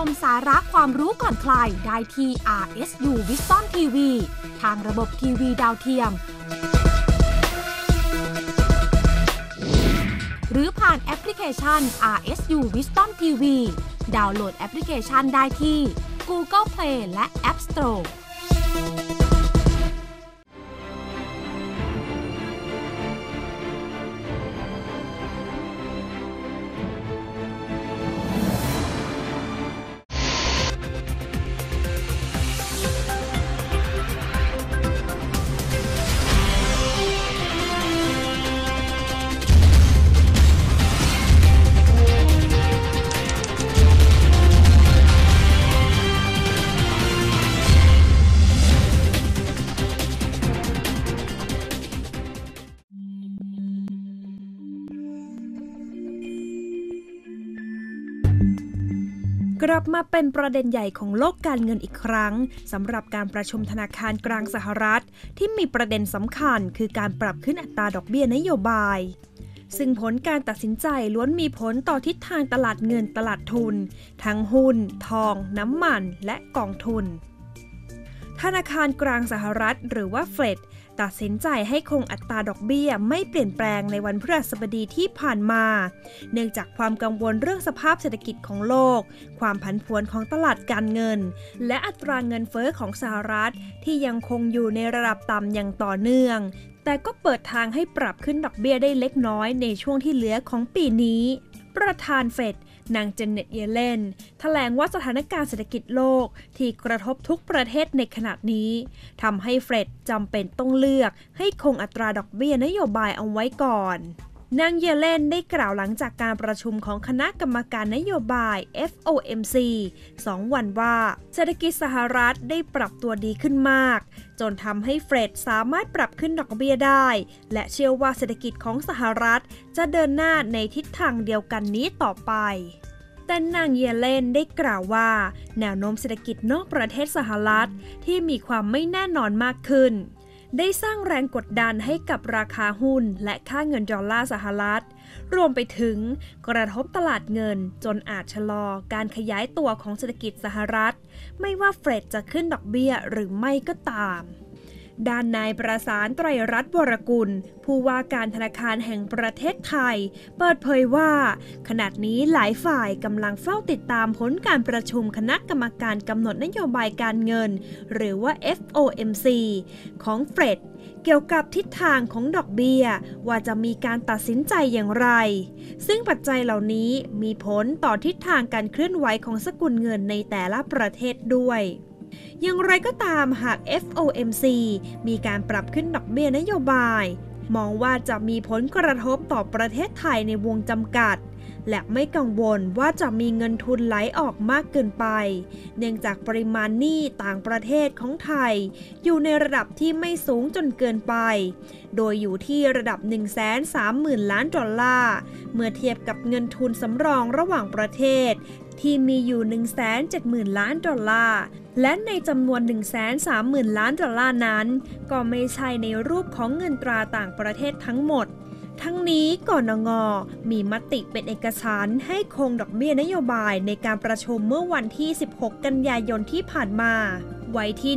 มสาระความรู้ก่อนใครได้ที่ RSU Wisdom TV ทางระบบทีวีดาวเทียมหรือผ่านแอปพลิเคชัน RSU Wisdom TV ดาวน์โหลดแอปพลิเคชันได้ที่ Google Play และ App Store กลับมาเป็นประเด็นใหญ่ของโลกการเงินอีกครั้งสำหรับการประชุมธนาคารกลางสหรัฐที่มีประเด็นสำคัญคือการปรับขึ้นอัตราดอกเบี้ยนโยบายซึ่งผลการตัดสินใจล้วนมีผลต่อทิศทางตลาดเงินตลาดทุนทั้งหุ้นทองน้ำมันและกองทุนธนาคารกลางสหรัฐหรือว่าเฟดตัดสินใจให้คงอัตราดอกเบี้ยไม่เปลี่ยนแปลงในวันพฤหัสบดีที่ผ่านมาเนื่องจากความกังวลเรื่องสภาพเศรษฐกิจของโลกความผันผวนของตลาดการเงินและอัตราเงินเฟ้อของสหรัฐที่ยังคงอยู่ในระดับต่ำอย่างต่อเนื่องแต่ก็เปิดทางให้ปรับขึ้นดอกเบี้ยได้เล็กน้อยในช่วงที่เหลือของปีนี้ประธานเฟดนางเจเน็ตเยเลนแถลงว่าสถานการณ์เศรษฐกิจโลกที่กระทบทุกประเทศในขณะนี้ทำให้เฟดจำเป็นต้องเลือกให้คงอัตราดอกเบี้ยนโยบายเอาไว้ก่อนนางเยเลนได้กล่าวหลังจากการประชุมของคณะกรรมการนโยบาย FOMC 2 วันว่าเศรษฐกิจสหรัฐได้ปรับตัวดีขึ้นมากจนทำให้เฟดสามารถปรับขึ้นดอกเบี้ยได้และเชื่อว่าเศรษฐกิจของสหรัฐจะเดินหน้าในทิศทางเดียวกันนี้ต่อไปแต่นางเยเลนได้กล่าวว่าแนวโน้มเศรษฐกิจนอกประเทศสหรัฐที่มีความไม่แน่นอนมากขึ้นได้สร้างแรงกดดันให้กับราคาหุ้นและค่าเงินดอลลาร์สหรัฐรวมไปถึงกระทบตลาดเงินจนอาจชะลอการขยายตัวของเศรษฐกิจสหรัฐไม่ว่าเฟดจะขึ้นดอกเบี้ยหรือไม่ก็ตามด้านนายประสานไตรรัตน์วรกุลผู้ว่าการธนาคารแห่งประเทศไทยเปิดเผยว่าขณะนี้หลายฝ่ายกำลังเฝ้าติดตามผลการประชุมคณะกรรมการกำหนดนโยบายการเงินหรือว่า FOMC ของเฟดเกี่ยวกับทิศทางของดอกเบี้ยว่าจะมีการตัดสินใจอย่างไรซึ่งปัจจัยเหล่านี้มีผลต่อทิศทางการเคลื่อนไหวของสกุลเงินในแต่ละประเทศด้วยอย่างไรก็ตามหาก FOMC มีการปรับขึ้นดอกเบี้ยนโยบายมองว่าจะมีผลกระทบต่อประเทศไทยในวงจำกัดและไม่กังวลว่าจะมีเงินทุนไหลออกมากเกินไปเนื่องจากปริมาณหนี้ต่างประเทศของไทยอยู่ในระดับที่ไม่สูงจนเกินไปโดยอยู่ที่ระดับ 130,000 ล้านดอลลาร์เมื่อเทียบกับเงินทุนสำรองระหว่างประเทศที่มีอยู่ 170,000 ล้านดอลลาร์และในจำนวน 130,000 ล้านดอลลาร์นั้นก็ไม่ใช่ในรูปของเงินตราต่างประเทศทั้งหมดทั้งนี้กนง.มีมติเป็นเอกฉันท์ให้คงดอกเบี้ยนโยบายในการประชุมเมื่อวันที่ 16 กันยายนที่ผ่านมาไว้ที่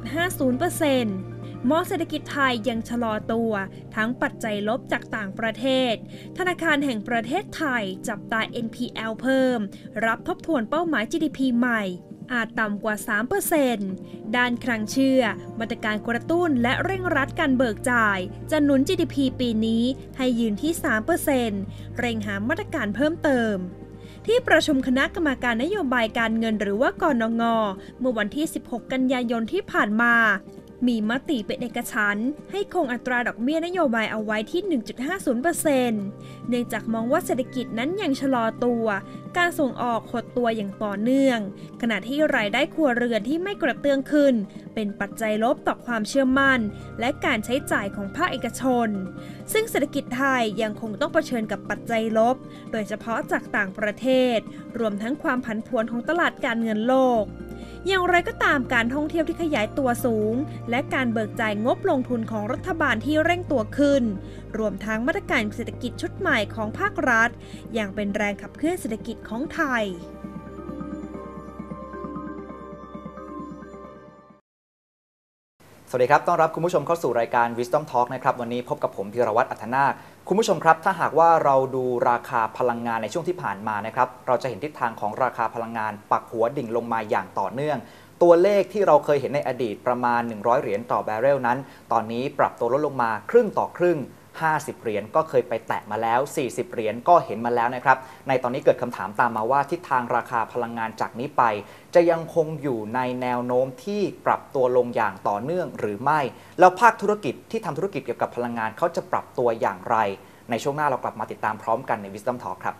1.50%มองเศรษฐกิจไทยยังชะลอตัวทั้งปัจจัยลบจากต่างประเทศธนาคารแห่งประเทศไทยจับตา NPL เพิ่มรับทบทวนเป้าหมาย GDP ใหม่อาจต่ำกว่า 3% ด้านคลังเชื่อมาตรการกระตุ้นและเร่งรัดการเบิกจ่ายจะหนุน GDP ปีนี้ให้ยืนที่ 3% เร่งหามาตรการเพิ่มเติมที่ประชุมคณะกรรมการนโยบายการเงินหรือว่ากนง.เมื่อวันที่ 16 กันยายนที่ผ่านมามีมติเป็นเอกฉันท์ให้คงอัตราดอกเบี้ยนโยบายเอาไว้ที่ 1.50% เนื่องจากมองว่าเศรษฐกิจนั้นยังชะลอตัวการส่งออกหดตัวอย่างต่อเนื่องขณะที่รายได้ครัวเรือนที่ไม่กระเตื้องขึ้นเป็นปัจจัยลบต่อความเชื่อมั่นและการใช้จ่ายของภาคเอกชนซึ่งเศรษฐกิจไทยยังคงต้องเผชิญกับปัจจัยลบโดยเฉพาะจากต่างประเทศรวมทั้งความผันผวนของตลาดการเงินโลกอย่างไรก็ตามการท่องเที่ยวที่ขยายตัวสูงและการเบิกจ่ายงบลงทุนของรัฐบาลที่เร่งตัวขึ้นรวมทั้งมาตรการเศรษฐกิจชุดใหม่ของภาครัฐยังเป็นแรงขับเคลื่อนเศรษฐกิจของไทยสวัสดีครับต้อนรับคุณผู้ชมเข้าสู่รายการ Wisdom Talk นะครับวันนี้พบกับผมธีรวัตรอัธนาคคุณผู้ชมครับถ้าหากว่าเราดูราคาพลังงานในช่วงที่ผ่านมานะครับเราจะเห็นทิศทางของราคาพลังงานปักหัวดิ่งลงมาอย่างต่อเนื่องตัวเลขที่เราเคยเห็นในอดีตประมาณ100เหรียญต่อแบเรลนั้นตอนนี้ปรับตัวลดลงมาครึ่งต่อครึ่ง50เหรียญก็เคยไปแตะมาแล้ว40เหรียญก็เห็นมาแล้วนะครับในตอนนี้เกิดคำถามตามมาว่าทิศทางราคาพลังงานจากนี้ไปจะยังคงอยู่ในแนวโน้มที่ปรับตัวลงอย่างต่อเนื่องหรือไม่แล้วภาคธุรกิจที่ทำธุรกิจเกี่ยวกับพลังงานเขาจะปรับตัวอย่างไรในช่วงหน้าเรากลับมาติดตามพร้อมกันใน Wisdom Talk ครับ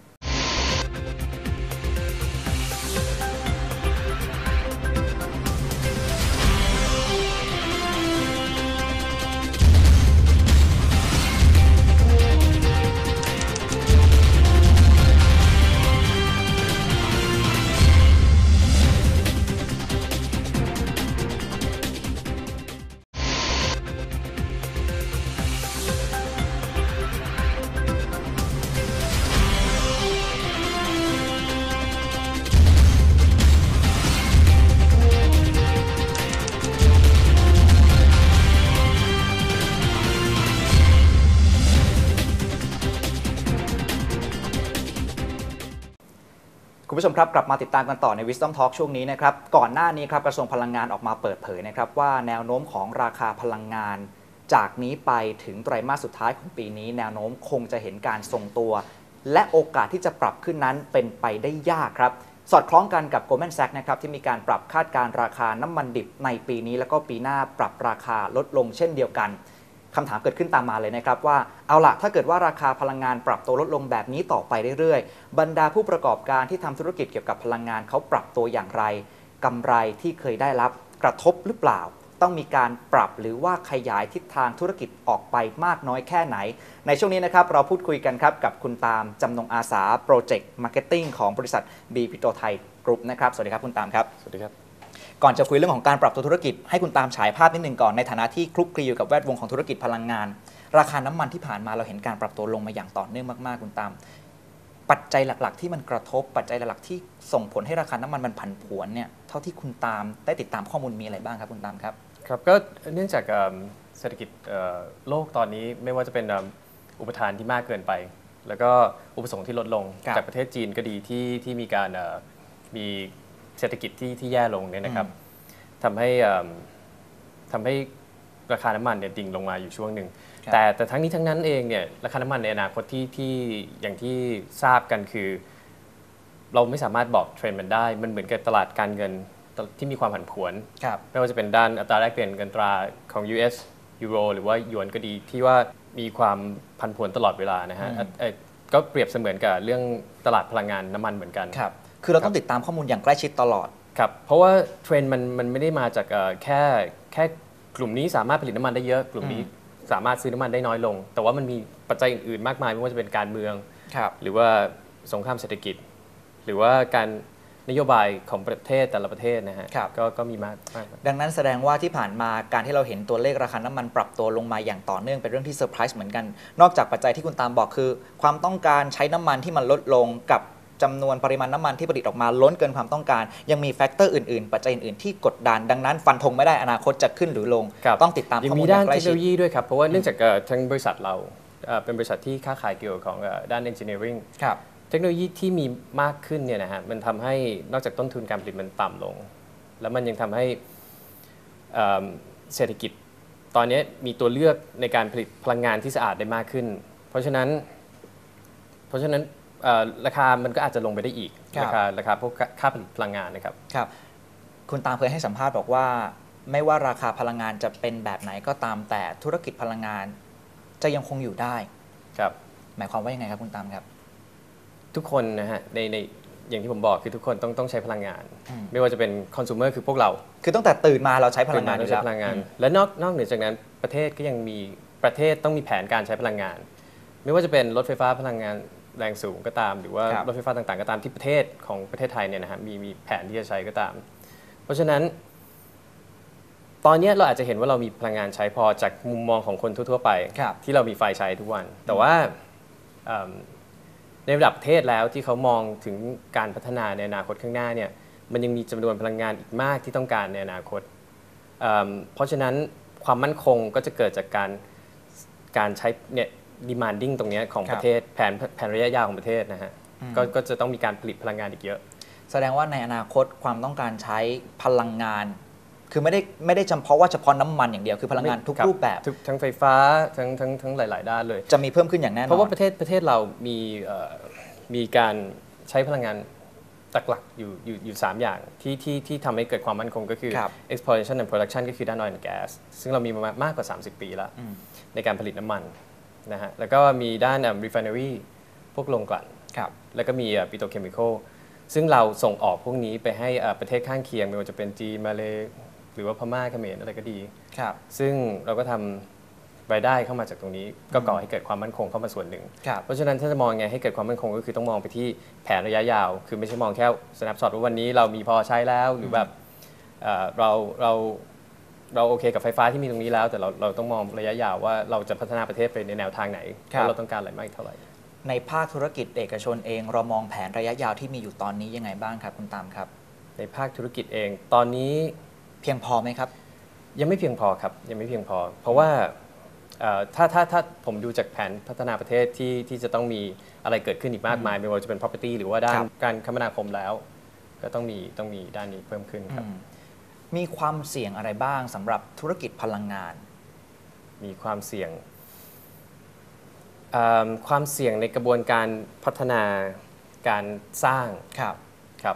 คุณผู้ชมครับกลับมาติดตามกันต่อใน Wisdom Talk ช่วงนี้นะครับก่อนหน้านี้ครับกระทรวงพลังงานออกมาเปิดเผยนะครับว่าแนวโน้มของราคาพลังงานจากนี้ไปถึงไตรมาสสุดท้ายของปีนี้แนวโน้มคงจะเห็นการทรงตัวและโอกาสที่จะปรับขึ้นนั้นเป็นไปได้ยากครับสอดคล้องกันกับ Goldman Sachs นะครับที่มีการปรับคาดการณ์ราคาน้ำมันดิบในปีนี้แล้วก็ปีหน้าปรับราคาลดลงเช่นเดียวกันคำถามเกิดขึ้นตามมาเลยนะครับว่าเอาล่ะถ้าเกิดว่าราคาพลังงานปรับตัวลดลงแบบนี้ต่อไปเรื่อยๆบรรดาผู้ประกอบการที่ทำธุรกิจเกี่ยวกับพลังงานเขาปรับตัวอย่างไรกำไรที่เคยได้รับกระทบหรือเปล่าต้องมีการปรับหรือว่าขยายทิศทางธุรกิจออกไปมากน้อยแค่ไหนในช่วงนี้นะครับเราพูดคุยกันครับกับคุณตามจำนงอาสาโปรเจกต์มาร์เก็ตติ้งของบริษัท B ปิโตรไทยกรุ๊ปนะครับสวัสดีครับคุณตามครับสวัสดีครับก่อนจะคุยเรื่องของการปรับตัวธุรกิจให้คุณตามฉายภาพนิดนึงก่อนในฐานะที่คลุกคลีอยู่กับแวดวงของธุรกิจพลังงานราคาน้ำมันที่ผ่านมาเราเห็นการปรับตัวลงมาอย่างต่อเนื่องมากๆคุณตามปัจจัยหลักๆที่มันกระทบปัจจัยหลักๆที่ส่งผลให้ราคาน้ำมันมันผันผวนเนี่ยเท่าที่คุณตามได้ติดตามข้อมูลมีอะไรบ้างครับคุณตามครับครับก็เนื่องจากเศรษฐกิจโลกตอนนี้ไม่ว่าจะเป็นอุปทานที่มากเกินไปแล้วก็อุปสงค์ที่ลดลงจากประเทศจีนก็ดีที่มีการมีเศรษฐกิจที่แย่ลงเนี่ยนะครับทำให้ราคาน้ำมันเนี่ยดิ่งลงมาอยู่ช่วงหนึ่งแต่ทั้งนี้ทั้งนั้นเองเนี่ยราคาน้ำมันในอนาคตที่อย่างที่ทราบกันคือเราไม่สามารถบอกเทรนด์มันได้มันเหมือนกับตลาดการเงินที่มีความผันผวนไม่ว่าจะเป็นด้านอัตราแลกเปลี่ยนเงินตราของ US ยูโรหรือว่าหยวนก็ดีที่ว่ามีความผันผวนตลอดเวลานะฮะก็เปรียบเสมือนกับเรื่องตลาดพลังงานน้ำมันเหมือนกันครับคือเราต้องติดตามข้อมูลอย่างใกล้ชิดตลอดครับเพราะว่าเทรนด์มันไม่ได้มาจากแค่กลุ่มนี้สามารถผลิตน้ำมันได้เยอะกลุ่มนี้สามารถซื้อน้ำมันได้น้อยลงแต่ว่ามันมีปัจจัยอื่นๆมากมายไม่ว่าจะเป็นการเมืองหรือว่าสงครามเศรษฐกิจหรือว่าการนโยบายของประเทศแต่ละประเทศนะฮะก็มีมากดังนั้นแสดงว่าที่ผ่านมาการที่เราเห็นตัวเลขราคาน้ำมันปรับตัวลงมาอย่างต่อเนื่องเป็นเรื่องที่เซอร์ไพรส์เหมือนกันนอกจากปัจจัยที่คุณตามบอกคือความต้องการใช้น้ำมันที่มันลดลงกับจำนวนปริมาณน้ำมันที่ผลิตออกมาล้นเกินความต้องการยังมีแฟกเตอร์อื่นๆปัจจัยอื่นๆที่กดดันดังนั้นฟันธงไม่ได้อนาคตจะขึ้นหรือลงต้องติดตามข้อมูลอย่างใกล้ชิดยังมีด้านเทคโนโลยีด้วยครับเพราะว่าเนื่องจากทั้งบริษัทเราเป็นบริษัทที่ค้าขายเกี่ยวกับของด้าน engineering เทคโนโลยีที่มีมากขึ้นเนี่ยนะฮะมันทำให้นอกจากต้นทุนการผลิตมันต่ำลงแล้วมันยังทำให้เศรษฐกิจตอนนี้มีตัวเลือกในการผลิตพลังงานที่สะอาดได้มากขึ้นเพราะฉะนั้นราคามันก็อาจจะลงไปได้อีกราคาพวกค่าผลิตพลังงานนะครับครับคุณตามเคยให้สัมภาษณ์บอกว่าไม่ว่าราคาพลังงานจะเป็นแบบไหนก็ตามแต่ธุรกิจพลังงานจะยังคงอยู่ได้ครับหมายความว่ายังไงครับคุณตามครับทุกคนนะฮะในอย่างที่ผมบอกคือทุกคนต้องใช้พลังงานไม่ว่าจะเป็นคอน sumer คือพวกเราคือตั้งแต่ตื่นมาเราใช้พลังงานอยู่แล้วและนอกเหนือจากนั้นประเทศก็ยังมีประเทศต้องมีแผนการใช้พลังงานไม่ว่าจะเป็นรถไฟฟ้าพลังงานแรงสูงก็ตามหรือว่ารถไฟฟ้าต่างๆก็ตามที่ประเทศของประเทศไทยเนี่ยนะฮะมีแผนที่จะใช้ก็ตามเพราะฉะนั้นตอนนี้เราอาจจะเห็นว่าเรามีพลังงานใช้พอจากมุมมองของคนทั่วๆไปที่เรามีไฟใช้ทุกวันแต่ว่าในระดับประเทศแล้วที่เขามองถึงการพัฒนาในอนาคตข้างหน้าเนี่ยมันยังมีจำนวนพลังงานอีกมากที่ต้องการในอนาคตเพราะฉะนั้นความมั่นคงก็จะเกิดจากการใช้เนี่ย demanding ตรงนี้ของประเทศแผนระยะยาวของประเทศนะฮะก็จะต้องมีการผลิตพลังงานอีกเยอะแสดงว่าในอนาคตความต้องการใช้พลังงานคือไม่ได้เฉพาะน้ำมันอย่างเดียวคือพลังงานทุกรูปแบบทั้งไฟฟ้าทั้งหลายๆด้านเลยจะมีเพิ่มขึ้นอย่างแน่นอนเพราะว่าประเทศเรามีการใช้พลังงานหลักๆอยู่3อย่างที่ทำให้เกิดความมั่นคงก็คือ exploration and production ก็คือด้าน oil and gas ซึ่งเรามีมากกว่า30 ปีแล้วในการผลิตน้ำมันนะฮะแล้วก็มีด้าน refinery พวกโรงกลั่นแล้วก็มี petrochemical ซึ่งเราส่งออกพวกนี้ไปให้ประเทศข้างเคียงไม่ว่าจะเป็นจีนมาเลหรือว่าพม่าเขมรอะไรก็ดีซึ่งเราก็ทำรายได้เข้ามาจากตรงนี้ก็ก่อให้เกิดความมั่นคงเข้ามาส่วนหนึ่งเพราะฉะนั้นถ้าจะมองไงให้เกิดความมั่นคงก็คือต้องมองไปที่แผนระยะยาวคือไม่ใช่มองแค่ snapshot ว่าวันนี้เรามีพอใช้แล้วหรือแบบเราโอเคกับไฟฟ้าที่มีตรงนี้แล้วแต่เราต้องมองระยะยาวว่าเราจะพัฒนาประเทศไปในแนวทางไหนเราต้องการอะไรมากเท่าไหร่ในภาคธุรกิจเอกชนเองเรามองแผนระยะยาวที่มีอยู่ตอนนี้ยังไงบ้างครับคุณตามครับในภาคธุรกิจเองตอนนี้เพียงพอไหมครับยังไม่เพียงพอครับยังไม่เพียงพอเพราะว่าถ้าผมดูจากแผนพัฒนาประเทศที่จะต้องมีอะไรเกิดขึ้นอีกมากมายไม่ว่าจะเป็น property หรือว่าด้านการคมนาคมแล้วก็ต้องมีด้านนี้เพิ่มขึ้นครับมีความเสี่ยงอะไรบ้างสำหรับธุรกิจพลังงานมีความเสี่ยงในกระบวนการพัฒนาการสร้างครับ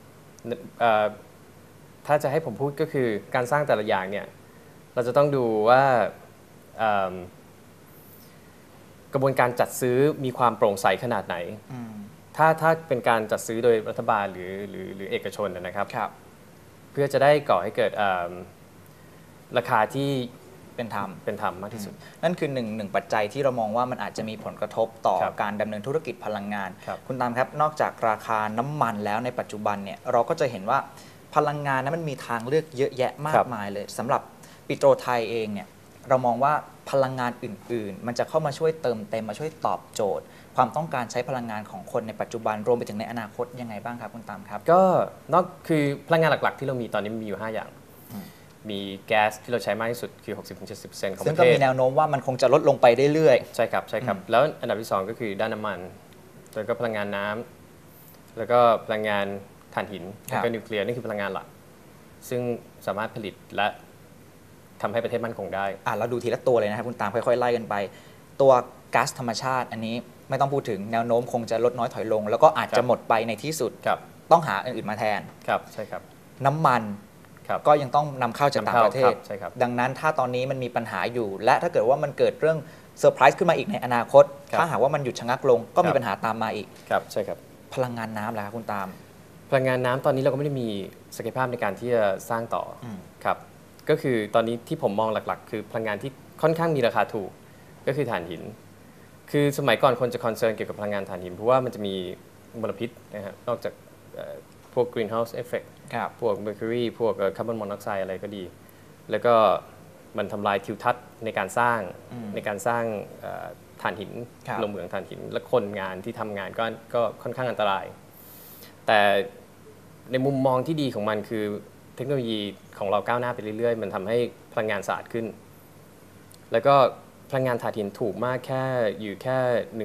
ถ้าจะให้ผมพูดก็คือการสร้างแต่ละอย่างเนี่ยเราจะต้องดูว่ากระบวนการจัดซื้อมีความโปร่งใสขนาดไหนถ้าเป็นการจัดซื้อโดยรัฐบาลหรือเอกชนนะครับเพื่อจะได้ก่อให้เกิดราคาที่เป็นธรรมมากที่สุดนั่นคือหนึ่งปัจจัยที่เรามองว่ามันอาจจะมีผลกระทบต่อการดำเนินธุรกิจพลังงานคุณตามครับนอกจากราคาน้ำมันแล้วในปัจจุบันเนี่ยเราก็จะเห็นว่าพลังงานนั้นมันมีทางเลือกเยอะแยะมากมายเลยสำหรับปิโตรไทยเองเนี่ยเรามองว่าพลังงานอื่นๆมันจะเข้ามาช่วยเติมเต็มมาช่วยตอบโจทย์ความต้องการใช้พลังงานของคนในปัจจุบันรวมไปถึงในอนาคตยังไงบ้างครับคุณตามครับก็คือพลังงานหลักๆที่เรามีตอนนี้มีอยู่5อย่างมีแก๊สที่เราใช้มากที่สุดคือ 60-70% ของประเทศซึ่งก็มีแนวโน้มว่ามันคงจะลดลงไปเรื่อยๆใช่ครับแล้วอันดับที่2ก็คือด้านน้ำมันแล้วก็พลังงานน้ำแล้วก็พลังงานถ่านหินแล้วก็นิวเคลียร์นี่คือพลังงานหลักซึ่งสามารถผลิตและทำให้ประเทศมั่นคงได้เราดูทีละตัวเลยนะครับคุณตามค่อยๆไล่กันไปตัวก๊าซธรรมชาติอันนี้ไม่ต้องพูดถึงแนวโน้มคงจะลดน้อยถอยลงแล้วก็อาจจะหมดไปในที่สุดต้องหาอื่นมาแทนใช่ครับน้ำมันก็ยังต้องนำเข้าจากต่างประเทศดังนั้นถ้าตอนนี้มันมีปัญหาอยู่และถ้าเกิดว่ามันเกิดเรื่องเซอร์ไพรส์ขึ้นมาอีกในอนาคตถ้าหากว่ามันหยุดชะงักลงก็มีปัญหาตามมาอีกใช่ครับพลังงานน้ำแหละครับคุณตามพลังงานน้ำตอนนี้เราก็ไม่ได้มีศักยภาพในการที่จะสร้างต่อครับก็คือตอนนี้ที่ผมมองหลักๆคือพลังงานที่ค่อนข้างมีราคาถูกก็คือถ่านหินคือสมัยก่อนคนจะคอนเซิร์นเกี่ยวกับพลังงานถ่านหินเพราะว่ามันจะมีมลพิษนะฮะนอกจากพวก greenhouse effect พวก mercury พวกคาร์บอนมอนอกไซด์อะไรก็ดีแล้วก็มันทำลายทิวทัศน์ในการสร้างถ่านหินลงเหมืองถ่านหินและคนงานที่ทำงานก็ค่อนข้างอันตรายแต่ในมุมมองที่ดีของมันคือเทคโนโลยีของเราก้าวหน้าไปเรื่อยๆมันทำให้พลังงานสะอาดขึ้นแล้วก็พลังงานถ่านหินถูกมากอยู่แค่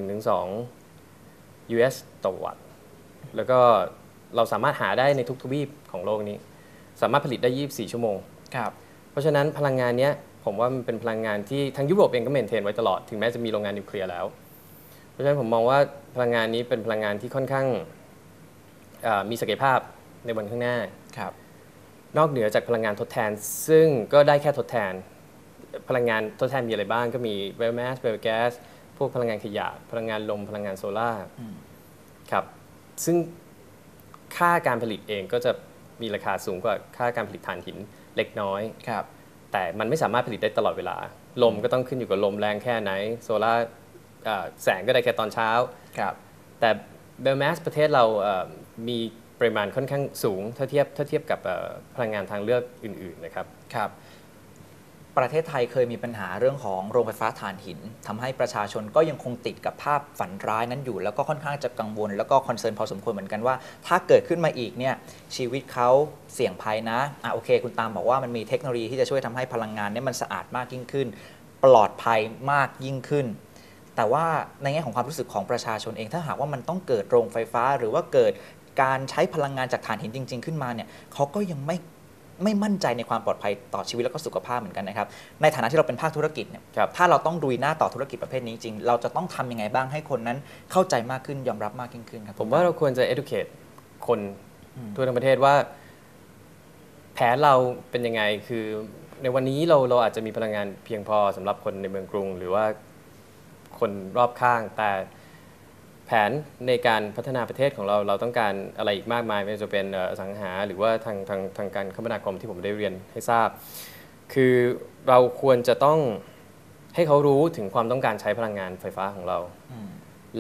1-2 US ต่อวัตต์แล้วก็เราสามารถหาได้ในทุกทวีปของโลกนี้สามารถผลิตได้24ชั่วโมงเพราะฉะนั้นพลังงานนี้ผมว่ามันเป็นพลังงานที่ทางยุโรปเองก็เมนเทนไว้ตลอดถึงแม้จะมีโรงงานนิวเคลียร์แล้วเพราะฉะนั้นผมมองว่าพลังงานนี้เป็นพลังงานที่ค่อนข้างมีศักยภาพในวันข้างหน้านอกเหนือจากพลังงานทดแทนซึ่งก็ได้แค่ทดแทนพลังงานทดแทนมีอะไรบ้างก็มีไบโอแมสไบโอแก๊สพวกพลังงานขยะพลังงานลมพลังงานโซล่าครับซึ่งค่าการผลิตเองก็จะมีราคาสูงกว่าค่าการผลิตถ่านหินเล็กน้อยแต่มันไม่สามารถผลิตได้ตลอดเวลาลมก็ต้องขึ้นอยู่กับลมแรงแค่ไหนโซล่าแสงก็ได้แค่ตอนเช้าแต่ไบโอแมสประเทศเรามีปริมาณค่อนข้างสูงถ้าเทียบกับพลังงานทางเลือกอื่นๆนะครับปประเทศไทยเคยมีปัญหาเรื่องของโรงไฟฟ้าถ่านหินทำให้ประชาชนก็ยังคงติดกับภาพฝันร้ายนั้นอยู่แล้วก็ค่อนข้างจะกังวลแล้วก็คอนเซิร์นพอสมควรเหมือนกันว่าถ้าเกิดขึ้นมาอีกเนี่ยชีวิตเขาเสี่ยงภัยนะโอเคคุณตามบอกว่ามันมีเทคโนโลยีที่จะช่วยทำให้พลังงานเนี่ยมันสะอาดมากยิ่งขึ้นปลอดภัยมากยิ่งขึ้นแต่ว่าในแง่ของความรู้สึกของประชาชนเองถ้าหากว่ามันต้องเกิดโรงไฟฟ้าหรือว่าเกิดการใช้พลังงานจากถ่านหินจริงๆขึ้นมาเนี่ยเขาก็ยังไม่มั่นใจในความปลอดภัยต่อชีวิตและก็สุขภาพเหมือนกันนะครับในฐานะที่เราเป็นภาคธุรกิจเนี่ยถ้าเราต้องดุยหน้าต่อธุรกิจประเภทนี้จริงเราจะต้องทำยังไงบ้างให้คนนั้นเข้าใจมากขึ้นยอมรับมากยิ่งขึ้นครับผมว่าเราควรจะ educate คนทั่วทั้งประเทศว่าแผนเราเป็นยังไงคือในวันนี้เราอาจจะมีพลังงานเพียงพอสำหรับคนในเมืองกรุงหรือว่าคนรอบข้างแต่แผนในการพัฒนาประเทศของเราต้องการอะไรอีกมากมายไม่ว่าจะเป็นอสังหาหรือว่าทางการคมนาคมที่ผมได้เรียนให้ทราบคือเราควรจะต้องให้เขารู้ถึงความต้องการใช้พลังงานไฟฟ้าของเราและ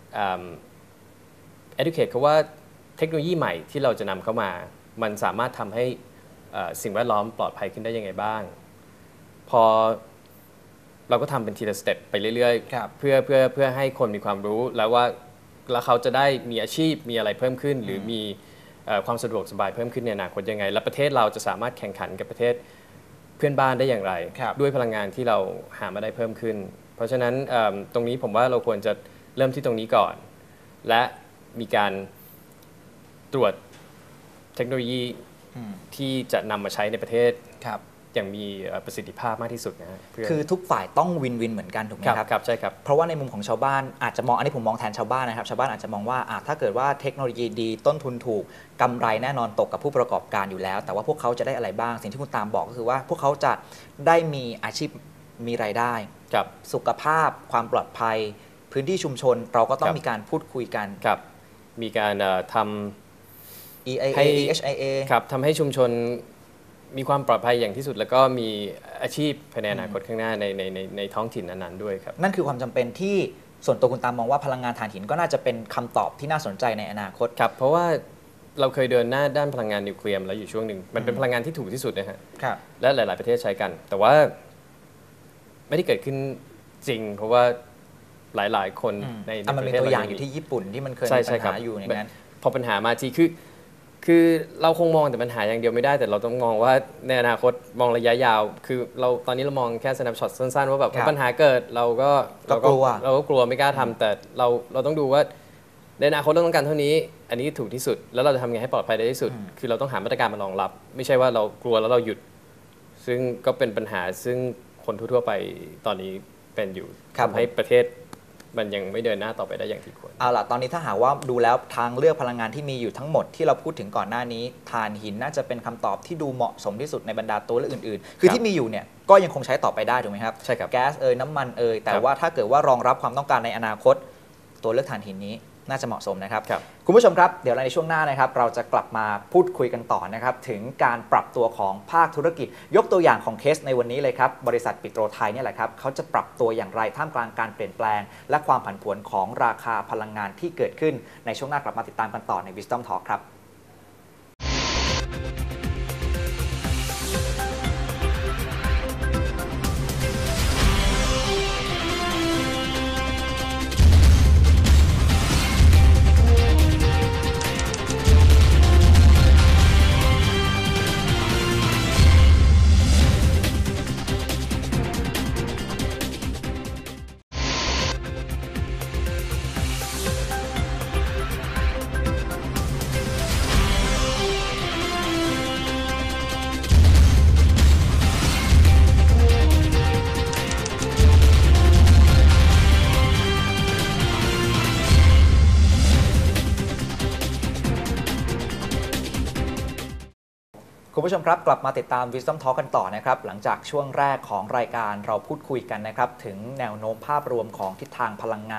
educate เขาว่าเทคโนโลยีใหม่ที่เราจะนำเข้ามามันสามารถทำให้สิ่งแวดล้อมปลอดภัยขึ้นได้ยังไงบ้างพอเราก็ทำเป็นทีละสเต็ปไปเรื่อยๆเพื่อให้คนมีความรู้แล้วเขาจะได้มีอาชีพมีอะไรเพิ่มขึ้นหรือมีความสะดวกสบายเพิ่มขึ้นในอนาคตยังไงและประเทศเราจะสามารถแข่งขันกับประเทศเพื่อนบ้านได้อย่างไรด้วยพลังงานที่เราหามาได้เพิ่มขึ้นเพราะฉะนั้นตรงนี้ผมว่าเราควรจะเริ่มที่ตรงนี้ก่อนและมีการตรวจเทคโนโลยีที่จะนำมาใช้ในประเทศอย่างมีประสิทธิภาพมากที่สุดนะฮะคือทุกฝ่ายต้องวินวินเหมือนกันถูกไหมครับครับใช่ครับเพราะว่าในมุมของชาวบ้านอาจจะมองอันนี้ผมมองแทนชาวบ้านนะครับชาวบ้านอาจจะมองว่าถ้าเกิดว่าเทคโนโลยีดีต้นทุนถูกกำไรแน่นอนตกกับผู้ประกอบการอยู่แล้วแต่ว่าพวกเขาจะได้อะไรบ้างสิ่งที่คุณตามบอกก็คือว่าพวกเขาจะได้มีอาชีพมีรายได้สุขภาพความปลอดภัยพื้นที่ชุมชนเราก็ต้องมีการพูดคุยกันมีการทำ EIA EHIA ครับทำให้ชุมชนมีความปลอดภัยอย่างที่สุดแล้วก็มีอาชีพภายในอนาคตข้างหน้าในท้องถิ่นนั้นๆด้วยครับนั่นคือความจำเป็นที่ส่วนตัวคุณตามมองว่าพลังงานถ่านหินก็น่าจะเป็นคำตอบที่น่าสนใจในอนาคตครับเพราะว่าเราเคยเดินหน้าด้านพลังงานนิวเคลียร์แล้วอยู่ช่วงหนึ่งมันเป็นพลังงานที่ถูกที่สุดนะฮะและหลายๆประเทศใช้กันแต่ว่าไม่ได้เกิดขึ้นจริงเพราะว่าหลายๆคนในประเทศมันมีตัวอย่างอยู่ที่ญี่ปุ่นที่มันเคยมีปัญหาอยู่อย่างนั้นพอปัญหามาทีคือเราคงมองแต่ปัญหาอย่างเดียวไม่ได้แต่เราต้องมองว่าในอนาคตมองระยะยาวคือเราตอนนี้เรามองแค่ snapshot สั้นๆว่าแบบปัญหาเกิดเราก็กลัวไม่กล้าทำแต่เราต้องดูว่าในอนาคตเราต้องการเท่านี้อันนี้ถูกที่สุดแล้วเราจะทำไงให้ปลอดภัยได้ที่สุดคือเราต้องหามาตรการมารองรับไม่ใช่ว่าเรากลัวแล้วเราหยุดซึ่งก็เป็นปัญหาซึ่งคนทั่วๆไปตอนนี้เป็นอยู่ทำให้ประเทศมันยังไม่เดินหน้าต่อไปได้อย่างที่ควรเอาล่ะตอนนี้ถ้าหากว่าดูแล้วทางเลือกพลังงานที่มีอยู่ทั้งหมดที่เราพูดถึงก่อนหน้านี้ถ่านหินน่าจะเป็นคำตอบที่ดูเหมาะสมที่สุดในบรรดาตัวเลือกอื่นๆคือที่มีอยู่เนี่ยก็ยังคงใช้ต่อไปได้ถูกไหมครับใช่ครับแก๊สน้ำมันแต่ว่าถ้าเกิดว่ารองรับความต้องการในอนาคตตัวเลือกถ่านหินนี้น่าจะเหมาะสมนะครับคุณผู้ชมครับเดี๋ยวในช่วงหน้านะครับเราจะกลับมาพูดคุยกันต่อนะครับถึงการปรับตัวของภาคธุรกิจยกตัวอย่างของเคสในวันนี้เลยครับบริษัทปิโตรไทยนี่แหละครับเขาจะปรับตัวอย่างไรท่ามกลางการเปลี่ยนแปลงและความผันผวนของราคาพลังงานที่เกิดขึ้นในช่วงหน้ากลับมาติดตามกันต่อใน Wisdom Talk ครับคุณผู้ชมครับกลับมาติดตาม Wisdom Talk กันต่อนะครับหลังจากช่วงแรกของรายการเราพูดคุยกันนะครับถึงแนวโน้มภาพรวมของทิศทางพลังงาน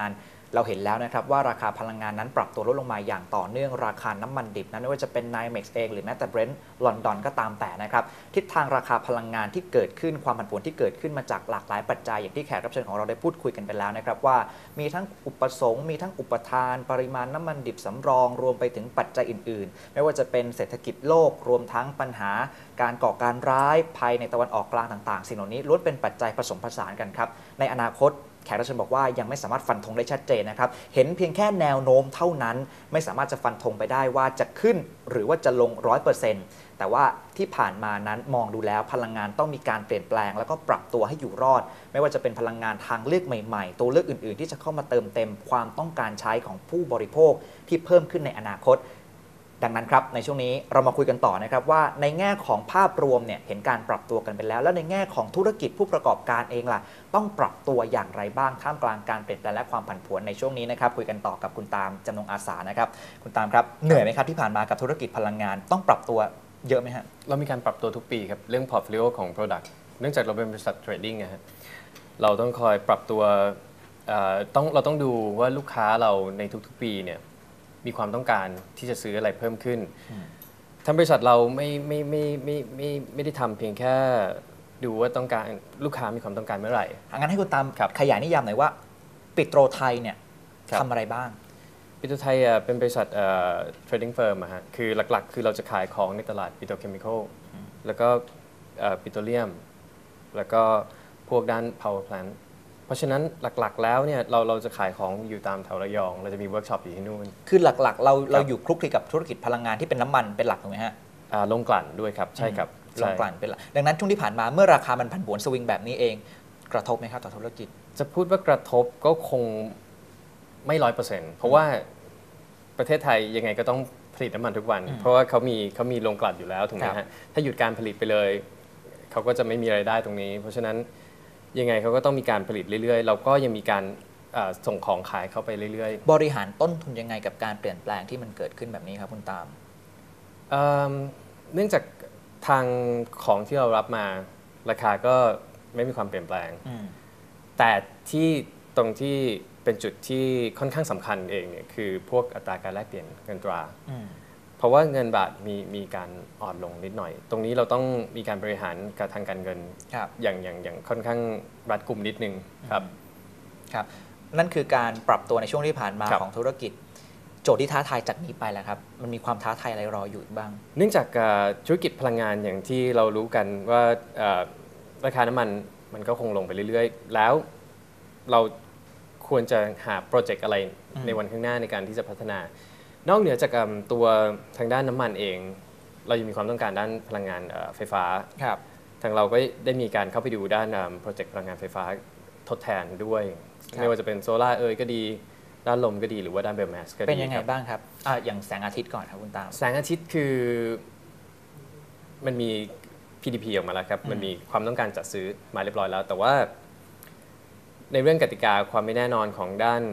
เราเห็นแล้วนะครับว่าราคาพลังงานนั้นปรับตัวลดลงมาอย่างต่อเนื่องราคาน้ำมันดิบนั้นไม่ว่าจะเป็น NYMEX เองหรือแม้แต่ Brent ลอนดอนก็ตามแต่นะครับทิศทางราคาพลังงานที่เกิดขึ้นความผันผวนที่เกิดขึ้นมาจากหลากหลายปัจจัยอย่างที่แขกรับเชิญของเราได้พูดคุยกันไปแล้วนะครับว่ามีทั้งอุปสงค์มีทั้งอุปทานปริมาณน้ำมันดิบสำรองรวมไปถึงปัจจัยอื่นๆไม่ว่าจะเป็นเศรษฐกิจโลกรวมทั้งปัญหาการก่อการร้ายภัยในตะวันออกกลางต่างๆสิ่งเหล่านี้ล้วนเป็นปัจจัยผสมผสานกันครับในอนาคตแขกรับเชิญบอกว่ายังไม่สามารถฟันธงได้ชัดเจนนะครับเห็นเพียงแค่แนวโน้มเท่านั้นไม่สามารถจะฟันธงไปได้ว่าจะขึ้นหรือว่าจะลง 100%แต่ว่าที่ผ่านมานั้นมองดูแล้วพลังงานต้องมีการเปลี่ยนแปลงแล้วก็ปรับตัวให้อยู่รอดไม่ว่าจะเป็นพลังงานทางเลือกใหม่ๆตัวเลือกอื่นๆที่จะเข้ามาเติมเต็มความต้องการใช้ของผู้บริโภคที่เพิ่มขึ้นในอนาคตดังนั้นครับในช่วงนี้เรามาคุยกันต่อนะครับว่าในแง่ของภาพรวมเนี่ยเห็นการปรับตัวกันไปแล้วแล้วในแง่ของธุรกิจผู้ประกอบการเองล่ะต้องปรับตัวอย่างไรบ้างท่ามกลางการเปลี่ยนแปลงและความผันผวนในช่วงนี้นะครับคุยกันต่อกับคุณตามจำนงอาสานะครับคุณตามครับเหนื่อยไหมครับที่ผ่านมากับธุรกิจพลังงานต้องปรับตัวเยอะไหมฮะเรามีการปรับตัวทุกปีครับเรื่อง portfolio ของ product เนื่องจากเราเป็นบริษัท trading นะฮะเราต้องคอยปรับตัวเราต้องดูว่าลูกค้าเราในทุกๆปีเนี่ยมีความต้องการที่จะซื้ออะไรเพิ่มขึ้นทางบริษัทเราไม่ได้ทำเพียงแค่ดูว่าต้องการลูกค้ามีความต้องการเมื่อไหร่งั้นให้คุณตามขยายนิยามหน่อยว่าปิโตรไทยเนี่ยทำอะไรบ้างปิโตรไทยเป็นบริษัทtrading firm ฮะคือหลักๆคือเราจะขายของในตลาดปิโตรเคมีคอลแล้วก็ปิโตรเลียมแล้วก็พวกด้าน power plantเพราะฉะนั้นหลักๆแล้วเนี่ยเราจะขายของอยู่ตามแถวระยองเราจะมีเวิร์กช็อปอยู่ที่นู่นคือหลักๆเราอยู่คลุกคลีกับธุรกิจพลังงานที่เป็นน้ำมันเป็นหลักถูกไหมฮะโรงกลั่นด้วยครับใช่ครับโรงกลั่นเป็นหลักดังนั้นช่วงที่ผ่านมาเมื่อราคามันผันผวนสวิงแบบนี้เองกระทบไหมครับต่อธุรกิจจะพูดว่ากระทบก็คงไม่ 100% เพราะว่าประเทศไทยยังไงก็ต้องผลิตน้ำมันทุกวันเพราะว่าเขามีโรงกลั่นอยู่แล้วถูกไหมฮะถ้าหยุดการผลิตไปเลยเขาก็จะไม่มีรายได้ตรงนี้เพราะฉะนั้นยังไงเขาก็ต้องมีการผลิตเรื่อยๆเราก็ยังมีการส่งของขายเข้าไปเรื่อยๆบริหารต้นทุนยังไงกับการเปลี่ยนแปลงที่มันเกิดขึ้นแบบนี้ครับคุณตามเนื่องจากทางของที่เรารับมาราคาก็ไม่มีความเปลี่ยนแปลงแต่ที่ตรงที่เป็นจุดที่ค่อนข้างสำคัญเองเนี่ยคือพวกอัตราการแลกเปลี่ยนเงินตราเพราะว่าเงินบาทมีการอ่อนลงนิดหน่อยตรงนี้เราต้องมีการบริหารการทางการเงินอย่างค่อนข้างรัดกุมนิดนึงครับนั่นคือการปรับตัวในช่วงที่ผ่านมาของธุรกิจโจทย์ที่ท้าทายจากนี้ไปแล้วครับมันมีความท้าทายอะไรรออยู่บ้างเนื่องจากธุรกิจพลังงานอย่างที่เรารู้กันว่าราคาน้ำมันก็คงลงไปเรื่อยๆแล้วเราควรจะหาโปรเจกต์อะไรในวันข้างหน้าในการที่จะพัฒนานอกเหนือจากตัวทางด้านน้ำมันเองเรายังมีความต้องการด้านพลังงานไฟฟ้าทางเราก็ได้มีการเข้าไปดูด้านโปรเจกต์พลังงานไฟฟ้าทดแทนด้วยไม่ว่าจะเป็นโซล่าก็ดีด้านลมก็ดีหรือว่าด้านไบโอแมสก็ดีเป็นยังไงบ้างครับอย่างแสงอาทิตย์ก่อนครับคุณตามแสงอาทิตย์คือมันมี PDP ออกมาแล้วครับมันมีความต้องการจัดซื้อมาเรียบร้อยแล้วแต่ว่าในเรื่องกติกาความไม่แน่นอนของด้าน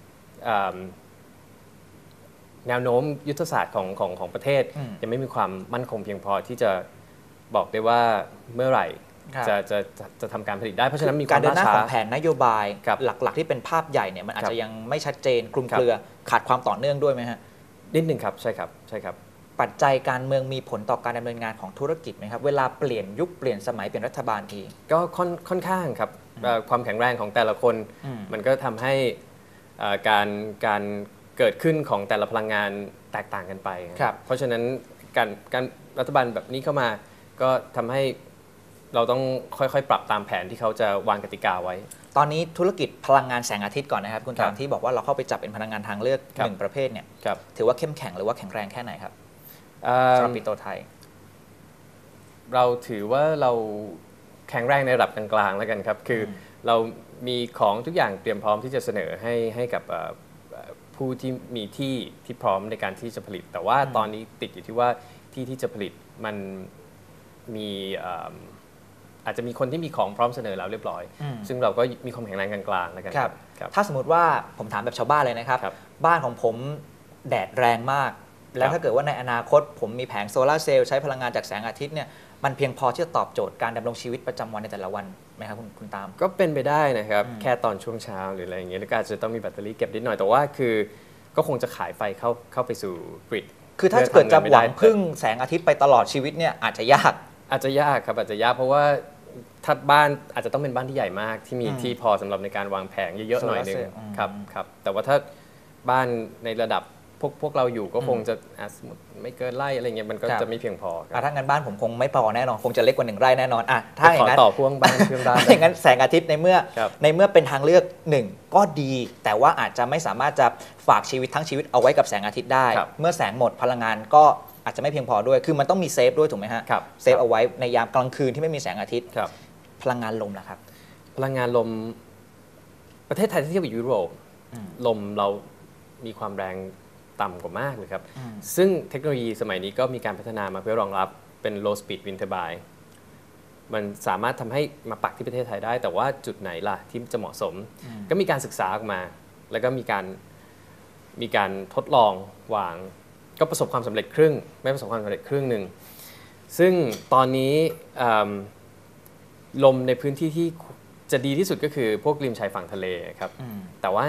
แนวโน้มยุทธศาสตร์ของประเทศยังไม่มีความมั่นคงเพียงพอที่จะบอกได้ว่าเมื่อไหร่จะทำการผลิตได้เพราะฉะนั้นมีการเดินหน้าของแผนนโยบายหลักๆที่เป็นภาพใหญ่เนี่ยมันอาจจะยังไม่ชัดเจนคลุมเครือขาดความต่อเนื่องด้วยไหมฮะนิดหนึ่งครับใช่ครับปัจจัยการเมืองมีผลต่อการดำเนินงานของธุรกิจไหมครับเวลาเปลี่ยนยุคเปลี่ยนสมัยเปลี่ยนรัฐบาลทีก็ค่อนข้างครับความแข็งแรงของแต่ละคนมันก็ทำให้การเกิดขึ้นของแต่ละพลังงานแตกต่างกันไปเพราะฉะนั้นการรัฐบาลแบบนี้เข้ามาก็ทำให้เราต้องค่อยๆปรับตามแผนที่เขาจะวางกติกาไว้ตอนนี้ธุรกิจพลังงานแสงอาทิตย์ก่อนนะครับคุณตามที่บอกว่าเราเข้าไปจับเป็นพลังงานทางเลือกหนึ่งประเภทเนี่ยถือว่าเข้มแข็งหรือว่าแข็งแรงแค่ไหนครับสำหรับปิโตรไทยเราถือว่าเราแข็งแรงในระดับกลางๆแล้วกันครับคือเรามีของทุกอย่างเตรียมพร้อมที่จะเสนอให้กับผู้ที่มีที่พร้อมในการที่จะผลิตแต่ว่าตอนนี้ติดอยู่ที่ว่าที่จะผลิตมันมีอาจจะมีคนที่มีของพร้อมเสนอแล้วเรียบร้อยซึ่งเราก็มีความแข็งแรงกลางๆแล้วกันครับถ้าสมมติว่าผมถามแบบชาวบ้านเลยนะครับบ้านของผมแดดแรงมากแล้วถ้าเกิดว่าในอนาคตผมมีแผงโซลาร์เซลล์ใช้พลังงานจากแสงอาทิตย์เนี่ยมันเพียงพอที่จะตอบโจทย์การดำรงชีวิตประจำวันในแต่ละวันไหมครับคุณตามก็เป็นไปได้นะครับแค่ตอนช่วงเช้าหรืออะไรอย่างเงี้ยแล้วก็อาจจะต้องมีแบตเตอรี่เก็บนิดหน่อยแต่ว่าคือก็คงจะขายไฟเข้าไปสู่กริดคือถ้าเกิดจะหวังพึ่งแสงอาทิตย์ไปตลอดชีวิตเนี่ยอาจจะยากครับอาจจะยากเพราะว่าถ้าบ้านอาจจะต้องเป็นบ้านที่ใหญ่มากที่มีที่พอสำหรับในการวางแผงเยอะๆหน่อยนึงครับแต่ว่าถ้าบ้านในระดับพวกเราอยู่ก็คงจะสมมติไม่เกินไร่อะไรเงี้ยมันก็จะไม่เพียงพอถ้างั้นบ้านผมคงไม่พอแน่นอนคงจะเล็กกว่า1 ไร่แน่นอนถ้าอย่างนั้นต่อพ่วงบ้านเครื่องบ้านอย่างนั้นแสงอาทิตย์ในเมื่อเป็นทางเลือก1ก็ดีแต่ว่าอาจจะไม่สามารถจะฝากชีวิตทั้งชีวิตเอาไว้กับแสงอาทิตย์ได้เมื่อแสงหมดพลังงานก็อาจจะไม่เพียงพอด้วยคือมันต้องมีเซฟด้วยถูกไหมฮะเซฟเอาไว้ในยามกลางคืนที่ไม่มีแสงอาทิตย์พลังงานลมนะครับพลังงานลมประเทศไทยที่เทียบกับยุโรปลมเรามีความแรงต่ำกว่ามากเลยครับซึ่งเทคโนโลยีสมัยนี้ก็มีการพัฒนามาเพื่อรองรับเป็น low speed wind turbine มันสามารถทำให้มาปักที่ประเทศไทยได้แต่ว่าจุดไหนล่ะที่จะเหมาะสมก็มีการศึกษาออกมาแล้วก็มีการทดลองวางก็ประสบความสำเร็จครึ่งไม่ประสบความสำเร็จครึ่งหนึ่งซึ่งตอนนี้ลมในพื้นที่ที่จะดีที่สุดก็คือพวกริมชายฝั่งทะเลครับแต่ว่า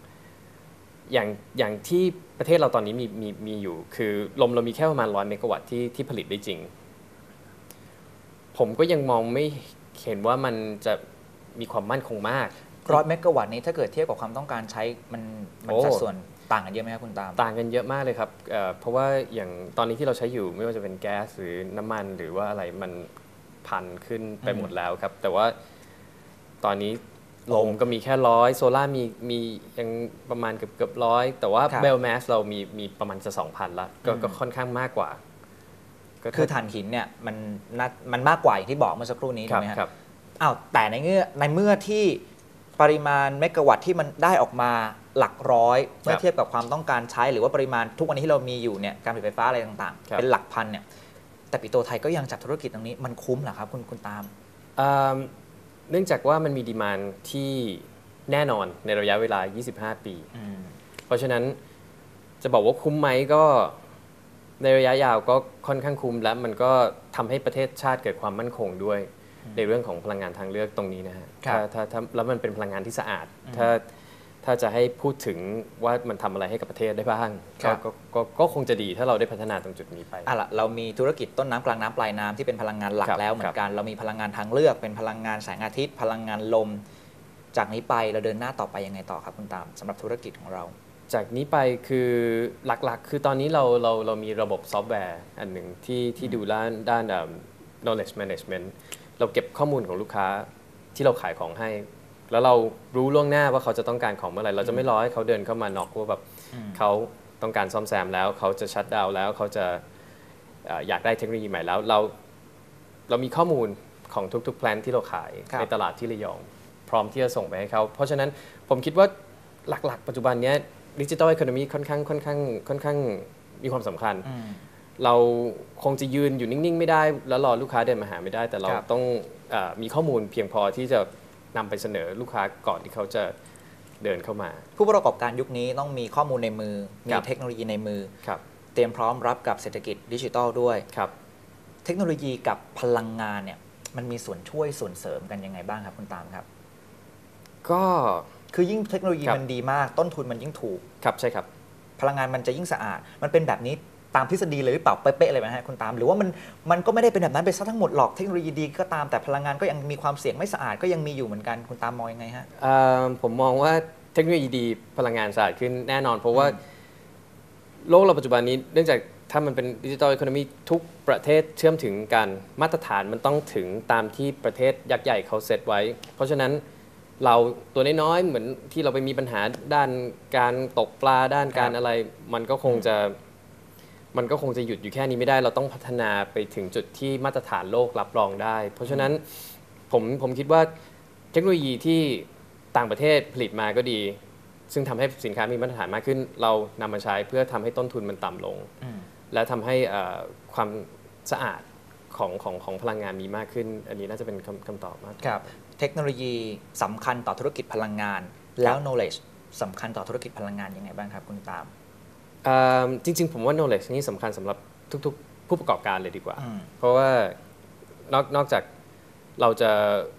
อย่างที่ประเทศเราตอนนี้มีอยู่คือลมเรามีแค่ประมาณ100 เมกะวัตต์ที่ผลิตได้จริงผมก็ยังมองไม่เห็นว่ามันจะมีความมั่นคงมาก 100 เมกะวัตต์นี้ถ้าเกิดเทียบกับความต้องการใช้มันสัดส่วนต่างกันเยอะไหมครับคุณตามต่างกันเยอะมากเลยครับเพราะว่าอย่างตอนนี้ที่เราใช้อยู่ไม่ว่าจะเป็นแก๊สหรือน้ำมันหรือว่าอะไรมันพันขึ้นไปหมดแล้วครับแต่ว่าตอนนี้ลมก็มีแค่100โซล่ามียังประมาณเกือบ100แต่ว่าเบลแมสเรามีประมาณจะ 2,000 ละก็ค่อนข้างมากกว่าคือถ่านหินเนี่ยมันมากกว่าอย่างที่บอกเมื่อสักครู่นี้ถูกไหมครับแต่ในเมื่อที่ปริมาณเมกะวัตต์ที่มันได้ออกมาหลักร้อยเมื่อเทียบกับความต้องการใช้หรือว่าปริมาณทุกวันนี้ที่เรามีอยู่เนี่ยการผลิตไฟฟ้าอะไรต่างๆเป็นหลักพันเนี่ยแต่ปิโตรไทยก็ยังจัดธุรกิจตรงนี้มันคุ้มเหรอครับคุณตามเนื่องจากว่ามันมีดีมานด์ที่แน่นอนในระยะเวลา25 ปีเพราะฉะนั้นจะบอกว่าคุ้มไหมก็ในระยะยาวก็ค่อนข้างคุ้มและมันก็ทำให้ประเทศชาติเกิดความมั่นคงด้วยในเรื่องของพลังงานทางเลือกตรงนี้นะฮะถ้าแล้วมันเป็นพลังงานที่สะอาดถ้าจะให้พูดถึงว่ามันทำอะไรให้กับประเทศได้บ้างก็คงจะดีถ้าเราได้พัฒนาตรงจุดนี้ไปเรามีธุรกิจต้นน้ำกลางน้ำปลายน้ำที่เป็นพลังงานหลักแล้วเหมือนกันเรามีพลังงานทางเลือกเป็นพลังงานแสงอาทิตย์พลังงานลมจากนี้ไปเราเดินหน้าต่อไปยังไงต่อครับคุณตามสำหรับธุรกิจของเราจากนี้ไปคือหลักๆคือตอนนี้เรามีระบบซอฟต์แวร์อันหนึ่งที่ดูด้าน knowledge management เราเก็บข้อมูลของลูกค้าที่เราขายของให้แล้วเรารู้ล่วงหน้าว่าเขาจะต้องการของเมื่อไหร่เราจะไม่รอให้เขาเดินเข้ามาน็อกว่าแบบเขาต้องการซ่อมแซมแล้วเขาจะชัตดาวน์แล้วเขาจะอยากได้เทคโนโลยีใหม่แล้วเรามีข้อมูลของทุกๆแพลนที่เราขายในตลาดที่ระยองพร้อมที่จะส่งไปให้เขาเพราะฉะนั้นผมคิดว่าหลักๆปัจจุบันนี้ดิจิทัลอีโคโนมีค่อนข้างมีความสำคัญเราคงจะยืนอยู่นิ่งๆไม่ได้แล้วรอลูกค้าเดินมาหาไม่ได้แต่เราต้องมีข้อมูลเพียงพอที่จะนำไปเสนอลูกค้าก่อนที่เขาจะเดินเข้ามาผู้ประกอบการยุคนี้ต้องมีข้อมูลในมือมีเทคโนโลยีในมือเตรียมพร้อมรับกับเศรษฐกิจดิจิทัลด้วยเทคโนโลยีกับพลังงานเนี่ยมันมีส่วนช่วยส่วนเสริมกันยังไงบ้างครับคุณตามครับก็คือยิ่งเทคโนโลยีมันดีมากต้นทุนมันยิ่งถูกครับใช่ครับพลังงานมันจะยิ่งสะอาดมันเป็นแบบนี้ตามทฤษฎีเลยหรือเปล่าเป๊ะๆเลยไหมฮะคุณตามหรือว่ามันก็ไม่ได้เป็นแบบนั้นไปซะทั้งหมดหรอกเทคโนโลยีดีก็ตามแต่พลังงานก็ยังมีความเสี่ยงไม่สะอาดก็ยังมีอยู่เหมือนกันคุณตามมองยังไงฮะผมมองว่าเทคโนโลยีดีพลังงานสะอาดขึ้นแน่นอนเพราะว่าโลกเราปัจจุบันนี้เนื่องจากถ้ามันเป็นดิจิทัลอีโคโนมีทุกประเทศเชื่อมถึงกันมาตรฐานมันต้องถึงตามที่ประเทศยักษ์ใหญ่เขาเซตไว้เพราะฉะนั้นเราตัวน้อยๆเหมือนที่เราไปมีปัญหาด้านการตกปลาด้านการอะไรมันก็คงจะหยุดอยู่แค่นี้ไม่ได้เราต้องพัฒนาไปถึงจุดที่มาตรฐานโลกรับรองได้เพราะฉะนั้นผมคิดว่าเทคโนโลยีที่ต่างประเทศผลิตมาก็ดีซึ่งทำให้สินค้ามีมาตรฐานมากขึ้นเรานำมาใช้เพื่อทำให้ต้นทุนมันต่ำลงและทำให้ความสะอาดของพลังงานมีมากขึ้นอันนี้น่าจะเป็นคำตอบมากครับเทคโนโลยีสำคัญต่อธุรกิจพลังงานแล้ว knowledge สำคัญต่อธุรกิจพลังงานยังไงบ้างครับคุณตามจริงๆผมว่า knowledge นี่สำคัญสำหรับทุกๆผู้ประกอบการเลยดีกว่าเพราะว่านอกจากเราจะ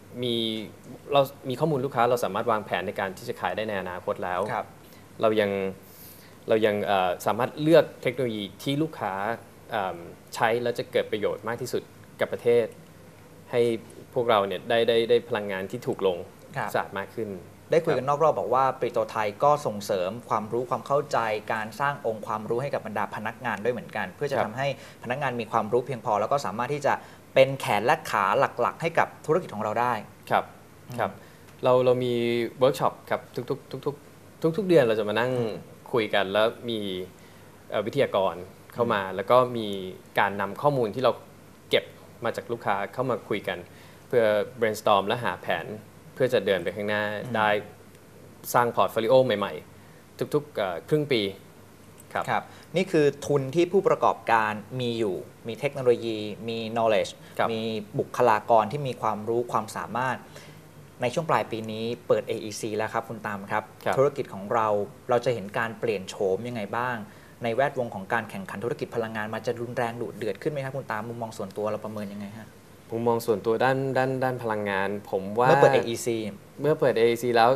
มีเรามีข้อมูลลูกค้าเราสามารถวางแผนในการที่จะขายได้ในอนาคตแล้วเรายังสามารถเลือกเทคโนโลยีที่ลูกค้าใช้แล้วจะเกิดประโยชน์มากที่สุดกับประเทศให้พวกเราเนี่ยได้พลังงานที่ถูกลงสะอาดมากขึ้นได้คุยกันนอกรอบบอกว่าปิโตรไทยก็ส่งเสริมความรู้ความเข้าใจการสร้างองค์ความรู้ให้กับบรรดาพนักงานด้วยเหมือนกันเพื่อจะทำให้พนักงานมีความรู้เพียงพอแล้วก็สามารถที่จะเป็นแขนและขาหลักๆให้กับธุรกิจของเราได้ครับเรามีเวิร์กช็อปครับทุกเดือนเราจะมานั่งคุยกันแล้วมีวิทยากรเข้ามาแล้วก็มีการนำข้อมูลที่เราเก็บมาจากลูกค้าเข้ามาคุยกันเพื่อ brainstorm และหาแผนเพื่อจะเดินไปข้างหน้าได้สร้างพอร์ตโฟลิโอใหม่ๆทุกๆครึ่งปีครับนี่คือทุนที่ผู้ประกอบการมีอยู่มีเทคโนโลยีมี knowledge มีบุคลากรที่มีความรู้ความสามารถในช่วงปลายปีนี้เปิด AEC แล้วครับคุณตามครับธุรกิจของเราจะเห็นการเปลี่ยนโฉมยังไงบ้างในแวดวงของการแข่งขันธุรกิจพลังงานมันจะรุนแรงดุเดือดขึ้นไหมครับคุณตามมุมมองส่วนตัวเราประเมินยังไงฮะมุมมองส่วนตัวด้านพลังงานผมว่าเมื่อเปิด AEC แล้ว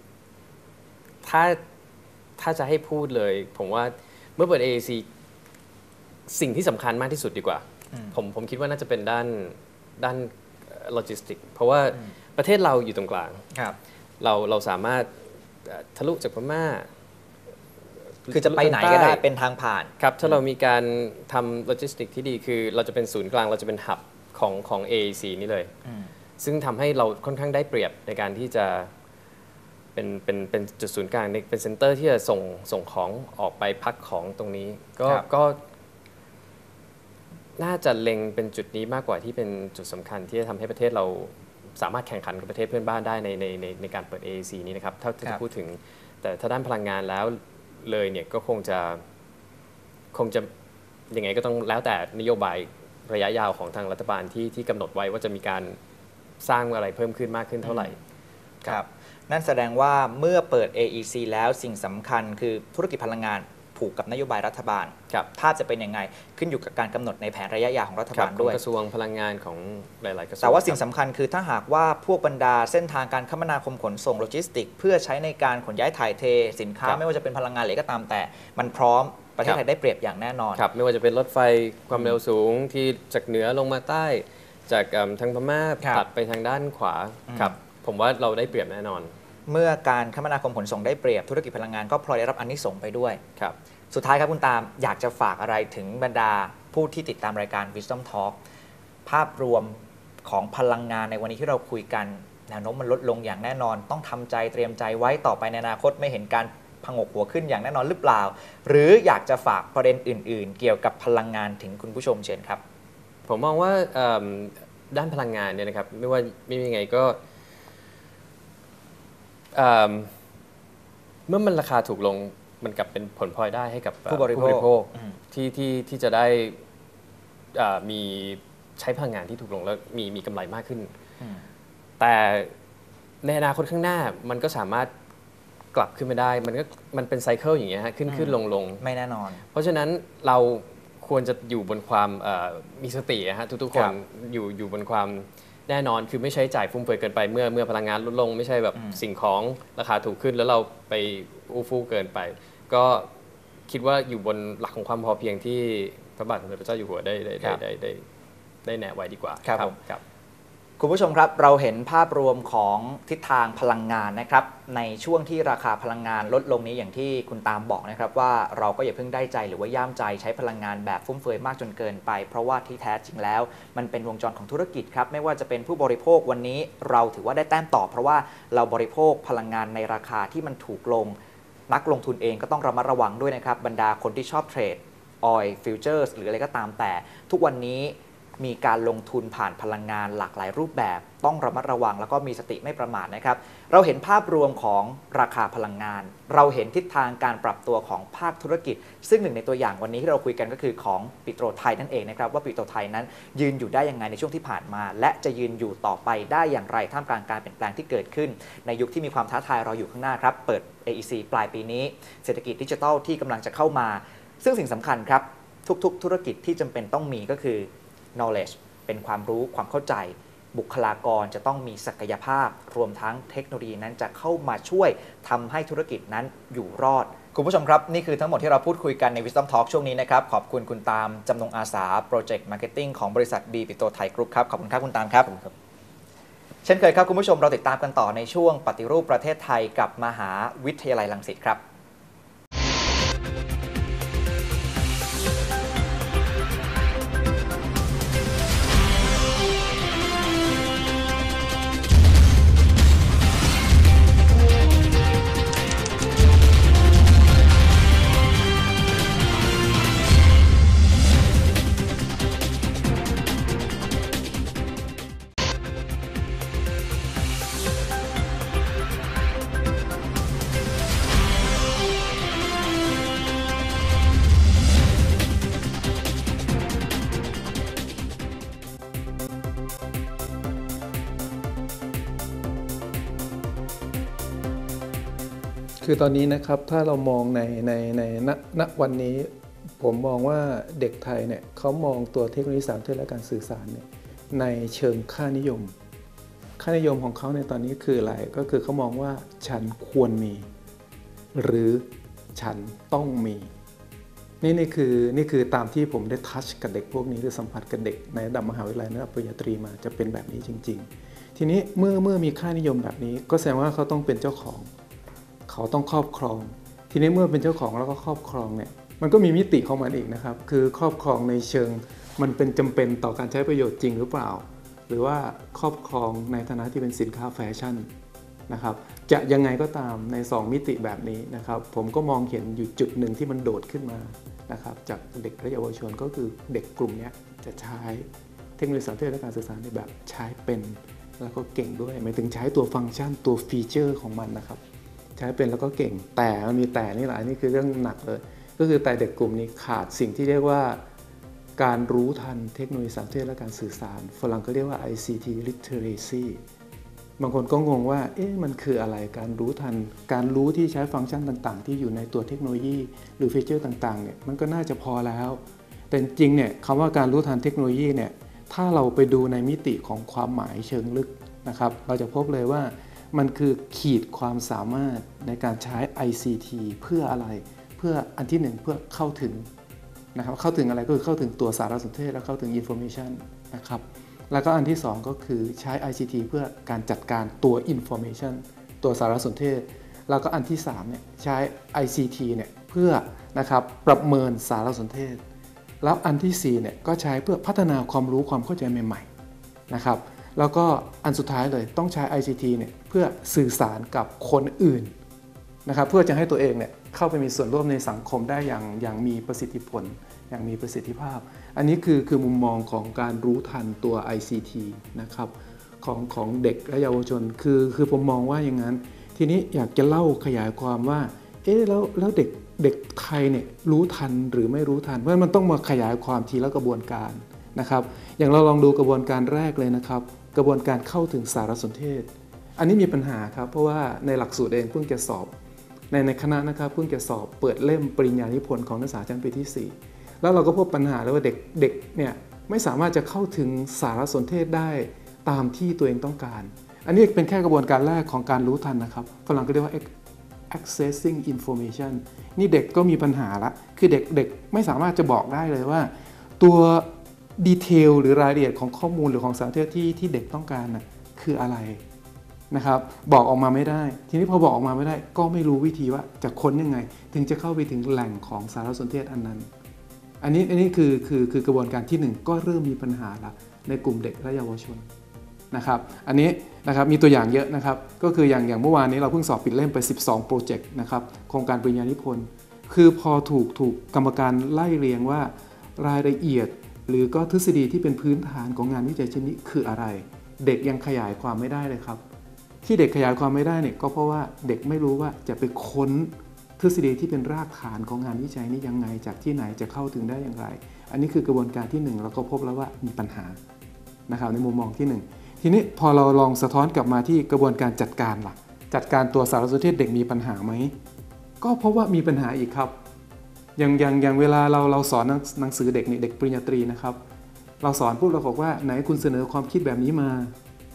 ถ้าจะให้พูดเลยผมว่าเมื่อเปิด AEC สิ่งที่สำคัญมากที่สุดดีกว่าผมคิดว่าน่าจะเป็นด้านโลจิสติกเพราะว่าประเทศเราอยู่ตรงกลางเราสามารถทะลุจากพม่าคือจะไปไหนก็ได้เป็นทางผ่านครับถ้าเรามีการทำโลจิสติกที่ดีคือเราจะเป็นศูนย์กลางเราจะเป็นหับของ AEC นี่เลยซึ่งทำให้เราค่อนข้างได้เปรียบในการที่จะเป็นจุดศูนย์กลางเป็นเซ็นเตอร์ที่จะส่งของออกไปพักของตรงนี้ก็น่าจะเล็งเป็นจุดนี้มากกว่าที่เป็นจุดสำคัญที่จะทำให้ประเทศเราสามารถแข่งขันกับประเทศเพื่อนบ้านได้ในการเปิด AEC นี้นะครับถ้าจะพูดถึงแต่ถ้าด้านพลังงานแล้วเลยเนี่ยก็คงจะยังไงก็ต้องแล้วแต่นโยบายระยะยาวของทางรัฐบาลที่กำหนดไว้ว่าจะมีการสร้างอะไรเพิ่มขึ้นมากขึ้นเท่าไหร่ครับนั่นแสดงว่าเมื่อเปิด AEC แล้วสิ่งสำคัญคือธุรกิจพลังงานผูกกับนโยบายรัฐบาลภาพจะเป็นยังไงขึ้นอยู่กับการกำหนดในแผนระยะยาวของรัฐบาลด้วยกระทรวงพลังงานของหลายๆกระทรวงแต่ว่าสิ่งสำคัญคือถ้าหากว่าพวกบรรดาเส้นทางการคมนาคมขนส่งโลจิสติกเพื่อใช้ในการขนย้ายถ่ายเทสินค้าไม่ว่าจะเป็นพลังงานหรือก็ตามแต่มันพร้อมประเทศไทยได้เปรียบอย่างแน่นอนครับไม่ว่าจะเป็นรถไฟความเร็วสูงที่จากเหนือลงมาใต้จากทางพม่าตัดไปทางด้านขวาครับผมว่าเราได้เปรียบแน่นอนเมื่อการคมนาคมขนส่งได้เปรียบธุรกิจพลังงานก็พลอยได้รับอานิสงส์ไปด้วยครับสุดท้ายครับคุณตามอยากจะฝากอะไรถึงบรรดาผู้ที่ติดตามรายการ Wisdom Talk ภาพรวมของพลังงานในวันนี้ที่เราคุยกันแนวโน้มมันลดลงอย่างแน่นอนต้องทำใจเตรียมใจไว้ต่อไปในอนาคตไม่เห็นการผงกหัวขึ้นอย่างแน่นอนหรือเปล่าหรืออยากจะฝากประเด็นอื่นๆเกี่ยวกับพลังงานถึงคุณผู้ชมเชิญครับผมมองว่าด้านพลังงานเนี่ยนะครับไม่ว่าไม่มีไงก็เมื่อมันราคาถูกลงมันกลับเป็นผลพลอยได้ให้กับผู้บริโภคที่จะได้มีใช้พลังงานที่ถูกลงแล้วมีกำไรมากขึ้นแต่ในอนาคตข้างหน้ามันก็สามารถกลับขึ้นมาได้มันเป็นไซเคิลอย่างเงี้ยฮะขึ้นลงไม่แน่นอนเพราะฉะนั้นเราควรจะอยู่บนความมีสติฮะทุกๆคนอยู่บนความแน่นอนคือไม่ใช้จ่ายฟุ่มเฟือยเกินไปเมื่อพลังงานลดลงไม่ใช่แบบสิ่งของราคาถูกขึ้นแล้วเราไปอู้ฟู่เกินไปก็คิดว่าอยู่บนหลักของความพอเพียงที่พระบาทสมเด็จพระเจ้าอยู่หัวได้แนะไว้ดีกว่าครับคุณผู้ชมครับเราเห็นภาพรวมของทิศทางพลังงานนะครับในช่วงที่ราคาพลังงานลดลงนี้อย่างที่คุณตามบอกนะครับว่าเราก็อย่าเพิ่งได้ใจหรือว่าย่ามใจใช้พลังงานแบบฟุ่มเฟือยมากจนเกินไปเพราะว่าที่แท้จริงแล้วมันเป็นวงจรของธุรกิจครับไม่ว่าจะเป็นผู้บริโภควันนี้เราถือว่าได้แต้มต่อเพราะว่าเราบริโภคพลังงานในราคาที่มันถูกลงนักลงทุนเองก็ต้องระมัดระวังด้วยนะครับบรรดาคนที่ชอบเทรดออยล์ฟิวเจอร์หรืออะไรก็ตามแต่ทุกวันนี้มีการลงทุนผ่านพลังงานหลากหลายรูปแบบต้องระมัดระวังแล้วก็มีสติไม่ประมาทนะครับเราเห็นภาพรวมของราคาพลังงานเราเห็นทิศทางการปรับตัวของภาคธุรกิจซึ่งหนึ่งในตัวอย่างวันนี้ที่เราคุยกันก็คือของปิโตรไทยนั่นเองนะครับว่าปิโตรไทยนั้นยืนอยู่ได้ยังไงในช่วงที่ผ่านมาและจะยืนอยู่ต่อไปได้อย่างไรท่ามกลางการเปลี่ยนแปลงที่เกิดขึ้นในยุคที่มีความท้าทายรออยู่ข้างหน้าครับเปิด AEC ปลายปีนี้เศรษฐกิจดิจิทัลที่กำลังจะเข้ามาซึ่งสิ่งสำคัญครับทุกๆธุรกิจที่จำเป็นต้องมีก็คือ knowledge เป็นความรู้ความเข้าใจบุคลากรจะต้องมีศักยภาพรวมทั้งเทคโนโลยีนั้นจะเข้ามาช่วยทำให้ธุรกิจนั้นอยู่รอดคุณผู้ชมครับนี่คือทั้งหมดที่เราพูดคุยกันใน Wisdom Talk ช่วงนี้นะครับขอบคุณคุณตามจำนงอาสา Project Marketing ของบริษัท B ปิโตไทยกรุ๊ปครับขอบคุณครับคุณตามครับเช่นเคยครับคุณผู้ชมเราติดตามกันต่อในช่วงปฏิรูปประเทศไทยกับมหาวิทยาลัยรังสิตครับคือตอนนี้นะครับถ้าเรามองในณวันนี้ผมมองว่าเด็กไทยเนี่ยเขามองตัวเทคโนโลยีสารสนเทศและการสื่อสารเนี่ยในเชิงค่านิยมของเขาในตอนนี้คืออะไรก็คือเขามองว่าฉันควรมีหรือฉันต้องมีนี่คือตามที่ผมได้ทัชกับเด็กพวกนี้หรือสัมผัสกับเด็กในระดับมหาวิทยาลัยระดับปริญญาตรีมาจะเป็นแบบนี้จริงๆทีนี้เมื่อมีค่านิยมแบบนี้ก็แสดงว่าเขาต้องเป็นเจ้าของเขาต้องครอบครองทีนี้เมื่อเป็นเจ้าของแล้วก็ครอบครองเนี่ยมันก็มีมิติของมันอีกนะครับคือครอบครองในเชิงมันเป็นจำเป็นต่อการใช้ประโยชน์จริงหรือเปล่าหรือว่าครอบครองในฐานะที่เป็นสินค้าแฟชั่นนะครับจะยังไงก็ตามใน2มิติแบบนี้นะครับผมก็มองเห็นอยู่จุดหนึ่งที่มันโดดขึ้นมานะครับจากเด็กและเยาวชนก็คือเด็กกลุ่มนี้จะใช้เทคโนโลยีสารสนเทศและการสื่อสารในแบบใช้เป็นแล้วก็เก่งด้วยหมายถึงใช้ตัวฟังก์ชันตัวฟีเจอร์ของมันนะครับใช้เป็นแล้วก็เก่งแต่มันมีแต่นี่แหละนี่คือเรื่องหนักเลยก็คือแต่เด็กกลุ่มนี้ขาดสิ่งที่เรียกว่าการรู้ทันเทคโนโลยีสารสนเทศและการสื่อสารฝรั่งก็เรียกว่า ICT literacy บางคนก็งงว่ามันคืออะไรการรู้ทันการรู้ที่ใช้ฟังก์ชันต่างๆที่อยู่ในตัวเทคโนโลยีหรือฟีเจอร์ต่างๆเนี่ยมันก็น่าจะพอแล้วแต่จริงเนี่ยคำว่าการรู้ทันเทคโนโลยีเนี่ยถ้าเราไปดูในมิติของความหมายเชิงลึกนะครับเราจะพบเลยว่ามันคือขีดความสามารถในการใช้ ICT เพื่ออะไรเพื่ออันที่1เพื่อเข้าถึงนะครับเข้าถึงอะไรก็คือเข้าถึงตัวสารสนเทศและเข้าถึง information นะครับแล้วก็อันที่2ก็คือใช้ ICT เพื่อการจัดการตัว information ตัวสารสนเทศแล้วก็อันที่3เนี่ยใช้ ICT เนี่ยเพื่อนะครับประเมินสารสนเทศแล้วอันที่4เนี่ยก็ใช้เพื่อพัฒนาความรู้ความเข้าใจใหม่ๆนะครับแล้วก็อันสุดท้ายเลยต้องใช้ ICT เนี่ยเพื่อสื่อสารกับคนอื่นนะครับเพื่อจะให้ตัวเองเนี่ยเข้าไปมีส่วนร่วมในสังคมได้อย่างมีประสิทธิผลอย่างมีประสิทธิภาพอันนี้คือมุมมองของการรู้ทันตัว ICT นะครับของเด็กและเยาวชนคือผมมองว่าอย่างนั้นทีนี้อยากจะเล่าขยายความว่าแล้วเด็กไทยเนี่ยรู้ทันหรือไม่รู้ทันเพราะมันต้องมาขยายความทีละกระบวนการนะครับอย่างเราลองดูกระบวนการแรกเลยนะครับกระบวนการเข้าถึงสารสนเทศอันนี้มีปัญหาครับเพราะว่าในหลักสูตรเองเพิ่งจะสอบในคณะนะครับเพิ่งจะสอบเปิดเล่มปริญญานิพนธ์ของนักศึกษาชั้นปีที่4แล้วเราก็พบปัญหาเลยว่าเด็กเนี่ยไม่สามารถจะเข้าถึงสารสนเทศได้ตามที่ตัวเองต้องการอันนี้เป็นแค่กระบวนการแรกของการรู้ทันนะครับฝรั่งก็เรียกว่า accessing information นี่เด็กก็มีปัญหาละคือเด็กไม่สามารถจะบอกได้เลยว่าตัวดีเทลหรือรายละเอียดของข้อมูลหรือของสารสนเทศที่เด็กต้องการนะคืออะไรนะครับบอกออกมาไม่ได้ทีนี้พอบอกออกมาไม่ได้ก็ไม่รู้วิธีว่าจะค้นยังไงถึงจะเข้าไปถึงแหล่งของสารสนเทศอันนั้นอันนี้คือกระบวนการที่1ก็เริ่มมีปัญหาละในกลุ่มเด็กและเยาวชนนะครับอันนี้นะครับมีตัวอย่างเยอะนะครับก็คืออย่างเมื่อวานนี้เราเพิ่งสอบปิดเล่มไป12โปรเจกต์นะครับโครงการปริญญานิพนธ์คือพอถูกกรรมการไล่เรียงว่ารายละเอียดหรือก็ทฤษฎีที่เป็นพื้นฐานของงานวิจัยชิ้นนี้คืออะไรเด็กยังขยายความไม่ได้เลยครับที่เด็กขยายความไม่ได้เนี่ยก็เพราะว่าเด็กไม่รู้ว่าจะไปค้นทฤษฎีที่เป็นรากฐานของงานวิจัยนี้ยังไงจากที่ไหนจะเข้าถึงได้อย่างไรอันนี้คือกระบวนการที่1เราก็พบแล้วว่ามีปัญหานะครับในมุมมองที่1ทีนี้พอเราลองสะท้อนกลับมาที่กระบวนการจัดการล่ะจัดการตัวสารสนเทศเด็กมีปัญหาไหมก็เพราะว่ามีปัญหาอีกครับอย่างเวลาเราสอนหนังสือเด็กนี่เด็กปริญญาตรีนะครับเราสอนพวกเราบอกว่าไหนคุณเสนอความคิดแบบนี้มา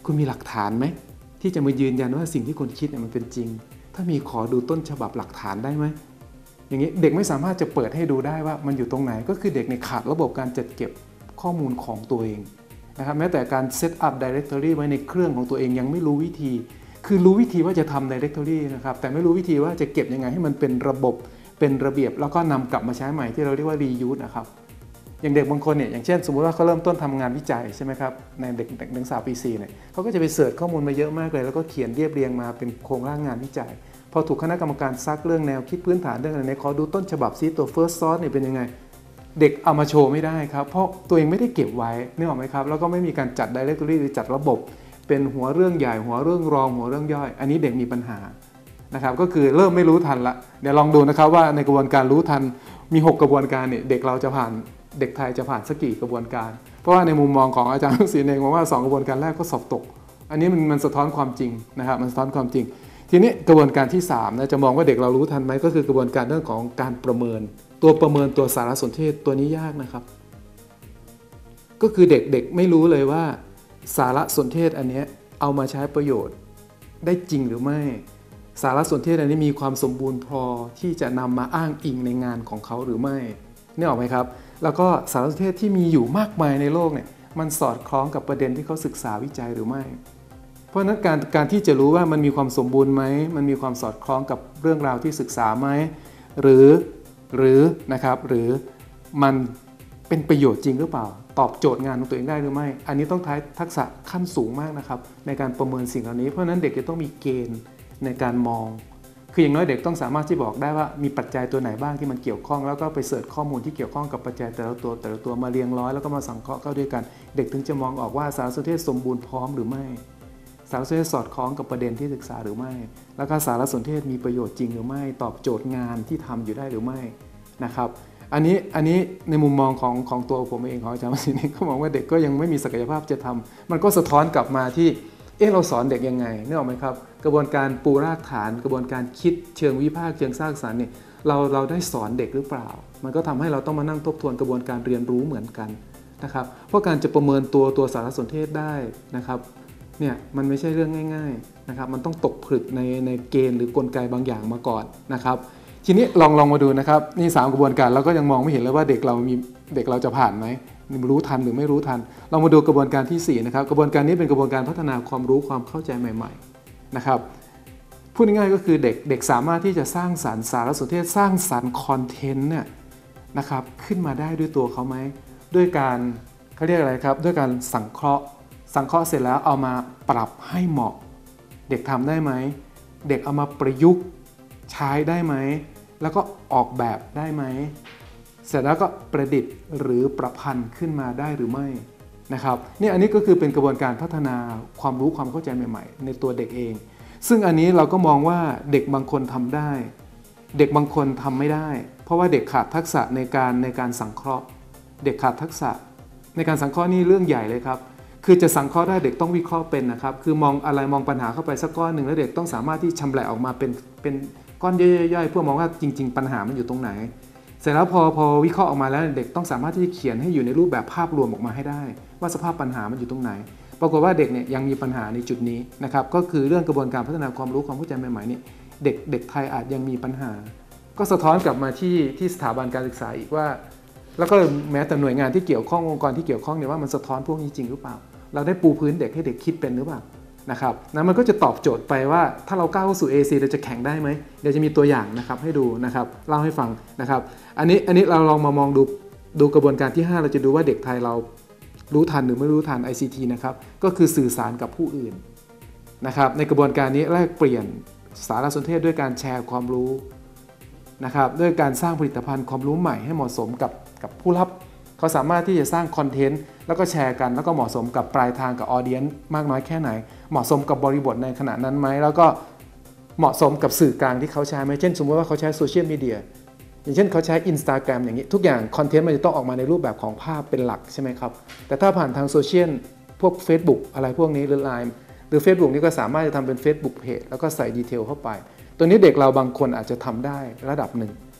คุณมีหลักฐานไหมที่จะมายืนยันว่าสิ่งที่คุณคิดเนี่ยมันเป็นจริงถ้ามีขอดูต้นฉบับหลักฐานได้ไหมอย่างนี้เด็กไม่สามารถจะเปิดให้ดูได้ว่ามันอยู่ตรงไหนก็คือเด็กในขาดระบบการจัดเก็บข้อมูลของตัวเองนะครับแม้แต่การเซตอัพ directory ไว้ในเครื่องของตัวเองยังไม่รู้วิธีคือรู้วิธีว่าจะทำ directory นะครับแต่ไม่รู้วิธีว่าจะเก็บยังไงให้มันเป็นระบบเป็นระเบียบแล้วก็นำกลับมาใช้ใหม่ที่เราเรียกว่า reuse นะครับอย่างเด็กบางคนเนี่ยอย่างเช่นสมมุติว่าเขาเริ่มต้นทำงานวิจัยใช่ไหมครับในเด็กนักศึกษาปี 4เนี่ยเขาก็จะไปเสิร์ชข้อมูลมาเยอะมากเลยแล้วก็เขียนเรียบเรียงมาเป็นโครงร่างงานวิจัยพอถูกคณะกรรมการซักเรื่องแนวคิดพื้นฐานเรื่องอะไรเนี่ยขอดูต้นฉบับซิตัว first source เนี่ยเป็นยังไงเด็กเอามาโชว์ไม่ได้ครับเพราะตัวเองไม่ได้เก็บไว้นึกออกไหมครับแล้วก็ไม่มีการจัด directory หรือจัดระบบเป็นหัวเรื่องใหญ่หัวเรื่องรองหัวเรื่องย่อยอันนี้เด็กมีปัญหานะครับก็คือเริ่มไม่รู้ทันละเดี๋ยวลองดูนะครับว่าในกระบวนการรู้ทันมี6กระบวนการเนี่ยเด็กเราจะผ่านเด็กไทยจะผ่านสักกี่กระบวนการเพราะว่าในมุมมองของอาจารย์ศิลป์เองมองว่า2กระบวนการแรกก็สอบตกอันนี้มันสะท้อนความจริงนะครับมันสะท้อนความจริงทีนี้กระบวนการที่3นะจะมองว่าเด็กเรารู้ทันไหมก็คือกระบวนการเรื่องของการประเมินตัวสารสนเทศตัวนี้ยากนะครับก็คือเด็กไม่รู้เลยว่าสารสนเทศอันนี้เอามาใช้ประโยชน์ได้จริงหรือไม่สารสนเทศอันนี้มีความสมบูรณ์พอที่จะนำมาอ้างอิงในงานของเขาหรือไม่นี่ออกไหมครับแล้วก็สารสนเทศที่มีอยู่มากมายในโลกเนี่ยมันสอดคล้องกับประเด็นที่เขาศึกษาวิจัยหรือไม่เพราะฉะนั้นการที่จะรู้ว่ามันมีความสมบูรณ์ไหมมันมีความสอดคล้องกับเรื่องราวที่ศึกษาไหมหรือนะครับหรือมันเป็นประโยชน์จริงหรือเปล่าตอบโจทย์งานของตัวเองได้หรือไม่อันนี้ต้องใช้ทักษะขั้นสูงมากนะครับในการประเมินสิ่งเหล่านี้เพราะฉะนั้นเด็กจะต้องมีเกณฑ์ในการมองคืออย่างน้อยเด็กต้องสามารถที่บอกได้ว่ามีปัจจัยตัวไหนบ้างที่มันเกี่ยวข้องแล้วก็ไปเสิร์ชข้อมูลที่เกี่ยวข้องกับปัจจัยแต่ละตัวมาเรียงร้อยแล้วก็มาสังเคราะห์เข้าด้วยกันเด็กถึงจะมองออกว่าสารสนเทศสมบูรณ์พร้อมหรือไม่สารสนเทศสอดคล้องกับประเด็นที่ศึกษาหรือไม่แล้วก็สารสนเทศมีประโยชน์จริงหรือไม่ตอบโจทย์งานที่ทำอยู่ได้หรือไม่นะครับอันนี้ในมุมมองของตัวผมเองของอาจารย์วสินทร์ก็มองว่าเด็กก็ยังไม่มีศักยภาพจะทำมันก็สะท้อนกลับมาที่เราสอนเด็กยังไงนึกออกไหมครับกระบวนการปูรากฐานกระบวนการคิดเชิงวิพากษ์เชิงสร้างสรรค์เนี่ยเราได้สอนเด็กหรือเปล่ามันก็ทำให้เราต้องมานั่งทบทวนกระบวนการเรียนรู้เหมือนกันนะครับเพราะการจะประเมินตัวสารสนเทศได้นะครับเนี่ยมันไม่ใช่เรื่องง่ายๆนะครับมันต้องตกผลึกในเกณฑ์หรือกลไกบางอย่างมาก่อนนะครับทีนี้ลองมาดูนะครับนี่3กระบวนการเราก็ยังมองไม่เห็นเลยว่าเด็กเราจะผ่านไหมรู้ทันหรือไม่รู้ทันเรามาดูกระบวนการที่4นะครับกระบวนการนี้เป็นกระบวนการพัฒนาความรู้ความเข้าใจใหม่ๆนะครับพูดง่ายๆก็คือเด็กสามารถที่จะสร้างสรรค์สารสนเทศสร้างสรรค์คอนเทนต์เนี่ยนะครับขึ้นมาได้ด้วยตัวเขาไหมด้วยการเขาเรียกอะไรครับด้วยการสังเคราะห์เสร็จแล้วเอามาปรับให้เหมาะเด็กทำได้ไหมเด็กเอามาประยุกต์ใช้ได้ไหมแล้วก็ออกแบบได้ไหมเสร็จแล้วก็ประดิษฐ์หรือประพันธ์ขึ้นมาได้หรือไม่นะครับนี่อันนี้ก็คือเป็นกระบวนการพัฒนาความรู้ความเข้าใจใหม่ๆในตัวเด็กเองซึ่งอันนี้เราก็มองว่าเด็กบางคนทำได้เด็กบางคนทำไม่ได้เพราะว่าเด็กขาดทักษะในการสังเคราะห์เด็กขาดทักษะในการสังเคราะห์นี่เรื่องใหญ่เลยครับคือจะสังเคราะห์ได้เด็กต้องวิเคราะห์เป็นนะครับคือมองปัญหาเข้าไปสักก้อนหนึ่งแล้วเด็กต้องสามารถที่ชำแหละออกมาเป็นก้อนย่อยๆเพื่อมองว่าจริงๆปัญหามันอยู่ตรงไหนเสร็จแล้วพอวิเคราะห์ออกมาแล้วเด็กต้องสามารถที่จะเขียนให้อยู่ในรูปแบบภาพรวมออกมาให้ได้ว่าสภาพปัญหามันอยู่ตรงไหนปรากฏว่าเด็กเนี่ยยังมีปัญหาในจุดนี้นะครับก็คือเรื่องกระบวนการพัฒนาความรู้ความเข้าใจใหม่ๆนี่เด็กไทยอาจยังมีปัญหาก็สะท้อนกลับมาที่สถาบันการศึกษาอีกว่าแล้วก็แม้แต่หน่วยงานที่เกี่ยวข้ององค์กรที่เกี่ยวข้องเนี่ยว่ามันสะท้อนพวกนี้จริงหรือเปล่าเราได้ปูพื้นเด็กให้เด็กคิดเป็นหรือเปล่านะครับนั้นมันก็จะตอบโจทย์ไปว่าถ้าเราก้าวเข้าสู่ AC เราจะแข่งได้ไหมเดี๋ยวจะมีตัวอย่างนะครับให้ดูนะครับเล่าให้ฟังนะครับอันนี้เราลองมามองดูกระบวนการที่5เราจะดูว่าเด็กไทยเรารู้ทันหรือไม่รู้ทัน ICT นะครับก็คือสื่อสารกับผู้อื่นนะครับในกระบวนการนี้แลกเปลี่ยนสารสนเทศด้วยการแชร์ความรู้นะครับด้วยการสร้างผลิตภัณฑ์ความรู้ใหม่ให้เหมาะสมกับผู้รับเขาสามารถที่จะสร้างคอนเทนต์แล้วก็แชร์กันแล้วก็เหมาะสมกับปลายทางกับออเดียนซ์มากน้อยแค่ไหนเหมาะสมกับบริบทในขณะนั้นไหมแล้วก็เหมาะสมกับสื่อกลางที่เขาใช้ไหมเช่นสมมติว่าเขาใช้โซเชียลมีเดียอย่างเช่นเขาใช้ Instagram อย่างนี้ทุกอย่างคอนเทนต์มันจะต้องออกมาในรูปแบบของภาพเป็นหลักใช่ไหมครับแต่ถ้าผ่านทางโซเชียลพวก Facebook อะไรพวกนี้หรือ Line หรือ Facebook นี่ก็สามารถจะทำเป็น Facebook Page แล้วก็ใส่ดีเทลเข้าไปตัวนี้เด็กเราบางคนอาจจะทำได้ระดับหนึ่ง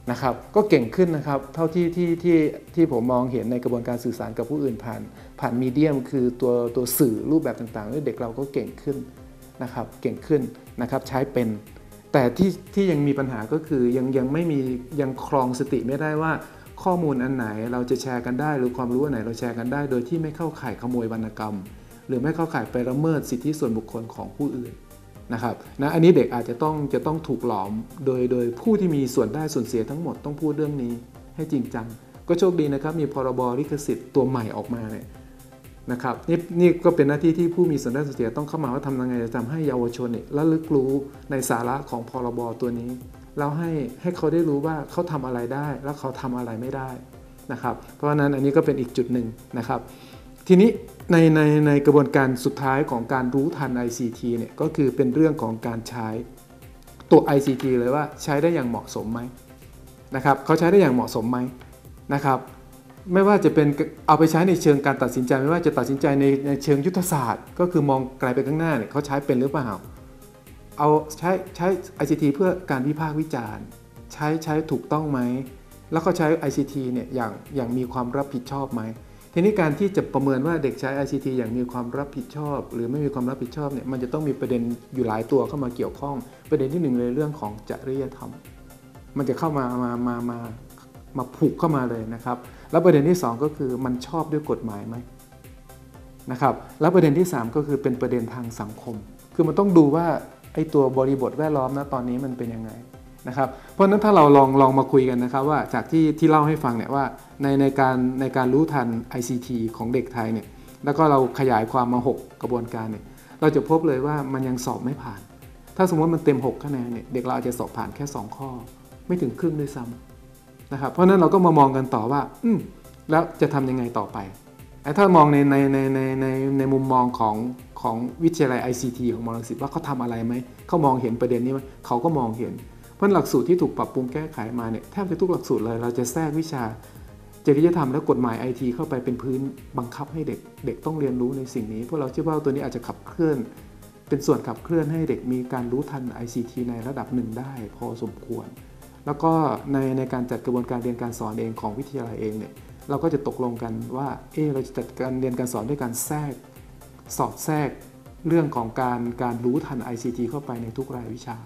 นะครับก็เก่งขึ้นนะครับเท่าที่ผมมองเห็นในกระบวนการสื่อสารกับผู้อื่นผ่านมีเดียมคือตัวสื่อรูปแบบต่างๆเด็กเราก็เก่งขึ้นนะครับเก่งขึ้นนะครับใช้เป็นแต่ที่ยังมีปัญหาก็คือยังไม่มียังครองสติไม่ได้ว่าข้อมูลอันไหนเราจะแชร์กันได้หรือความรู้อันไหนเราแชร์กันได้โดยที่ไม่เข้าข่ายขโมยวรรณกรรมหรือไม่เข้าข่ายไปละเมิดสิทธิส่วนบุคคลของผู้อื่นนะครับนะอันนี้เด็กอาจจะต้องถูกหลอมโดยผู้ที่มีส่วนได้ส่วนเสียทั้งหมดต้องพูดเรื่องนี้ให้จริงจังก็โชคดีนะครับมีพรบลิขสิทธิ์ตัวใหม่ออกมาเนี่ยนะครับนี่ก็เป็นหน้าที่ที่ผู้มีส่วนได้ส่วนเสียต้องเข้ามาว่าทำยังไงจะทำให้เยาวชนเนี่ยระลึกรู้ในสาระของพรบตัวนี้แล้วให้เขาได้รู้ว่าเขาทำอะไรได้แล้วเขาทำอะไรไม่ได้นะครับเพราะฉะนั้นอันนี้ก็เป็นอีกจุดหนึ่งนะครับทีนี้ในกระบวนการสุดท้ายของการรู้ทัน ICT เนี่ยก็คือเป็นเรื่องของการใช้ตัว ICT เลยว่าใช้ได้อย่างเหมาะสมไหมนะครับเขาใช้ได้อย่างเหมาะสมไหมนะครับไม่ว่าจะเป็นเอาไปใช้ในเชิงการตัดสินใจไม่ว่าจะตัดสินใจในเชิงยุทธศาสตร์ก็คือมองไกลไปข้างหน้าเนี่ยเขาใช้เป็นหรือเปล่าเอาใช้ ICT เพื่อการวิพากษ์วิจารณ์ใช้ถูกต้องไหมแล้วเขาใช้ ICT เนี่ยอย่างมีความรับผิดชอบไหมทีนี้การที่จะประเมินว่าเด็กใช้ ICT อย่างมีความรับผิดชอบหรือไม่มีความรับผิดชอบเนี่ยมันจะต้องมีประเด็นอยู่หลายตัวเข้ามาเกี่ยวข้องประเด็นที่หนึ่งเลยเรื่องของจริยธรรมมันจะเข้ามาผูกเข้ามาเลยนะครับแล้วประเด็นที่2ก็คือมันชอบด้วยกฎหมายไหมนะครับแล้วประเด็นที่3ก็คือเป็นประเด็นทางสังคมคือมันต้องดูว่าไอ้ตัวบริบทแวดล้อมนะตอนนี้มันเป็นยังไงนะครับเพราะฉะนั้นถ้าเราลองมาคุยกันนะครับว่าจากที่เล่าให้ฟังเนี่ยว่าในการรู้ทัน ICT ของเด็กไทยเนี่ยแล้วก็เราขยายความมา6กระบวนการเนี่ยเราจะพบเลยว่ามันยังสอบไม่ผ่านถ้าสมมติมันเต็ม6คะแนนเนี่ยเด็กเราอาจจะสอบผ่านแค่2ข้อไม่ถึงครึ่งด้วยซ้ำนะครับเพราะนั้นเราก็มามองกันต่อว่าแล้วจะทำยังไงต่อไปถ้ามองในมุมมองของวิทยาลัย ICT ของมอรังสิตว่าเขาทำอะไรไหมเขามองเห็นประเด็นนี้ไหมเขาก็มองเห็นเพราะหลักสูตรที่ถูกปรับปรุงแก้ไขมาเนี่ยแทบจะทุกหลักสูตรเลยเราจะแทรกวิชาจริยธรรมและกฎหมาย IT เข้าไปเป็นพื้นบังคับให้เด็กต้องเรียนรู้ในสิ่งนี้เพราะเราเชื่อว่าตัวนี้อาจจะขับเคลื่อนเป็นส่วนขับเคลื่อนให้เด็กมีการรู้ทัน ICT ในระดับหนึ่งได้พอสมควรแล้วก็ในการจัดกระบวนการเรียนการสอนเองของวิทยาลัยเองเนี่ยเราก็จะตกลงกันว่าเราจะจัดการเรียนการสอนด้วยการสอดแทรกเรื่องของการรู้ทัน ICT เข้าไปในทุกรายวิชา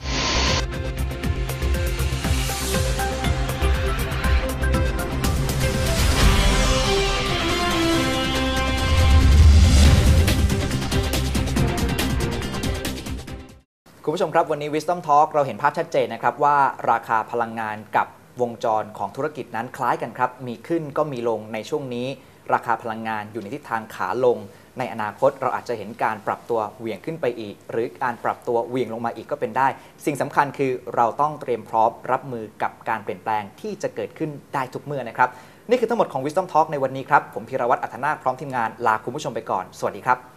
คุณผู้ชมครับวันนี้ Wisdom Talk เราเห็นภาพชัดเจนนะครับว่าราคาพลังงานกับวงจรของธุรกิจนั้นคล้ายกันครับมีขึ้นก็มีลงในช่วงนี้ราคาพลังงานอยู่ในทิศทางขาลงในอนาคตเราอาจจะเห็นการปรับตัวเหวี่ยงขึ้นไปอีกหรือการปรับตัวเหวี่ยงลงมาอีกก็เป็นได้สิ่งสำคัญคือเราต้องเตรียมพร้อมรับมือกับการเปลี่ยนแปลงที่จะเกิดขึ้นได้ทุกเมื่อนะครับนี่คือทั้งหมดของ Wisdom Talk ในวันนี้ครับผมพีรวัตรอัธนาคพร้อมทีมงานลาคุณผู้ชมไปก่อนสวัสดีครับ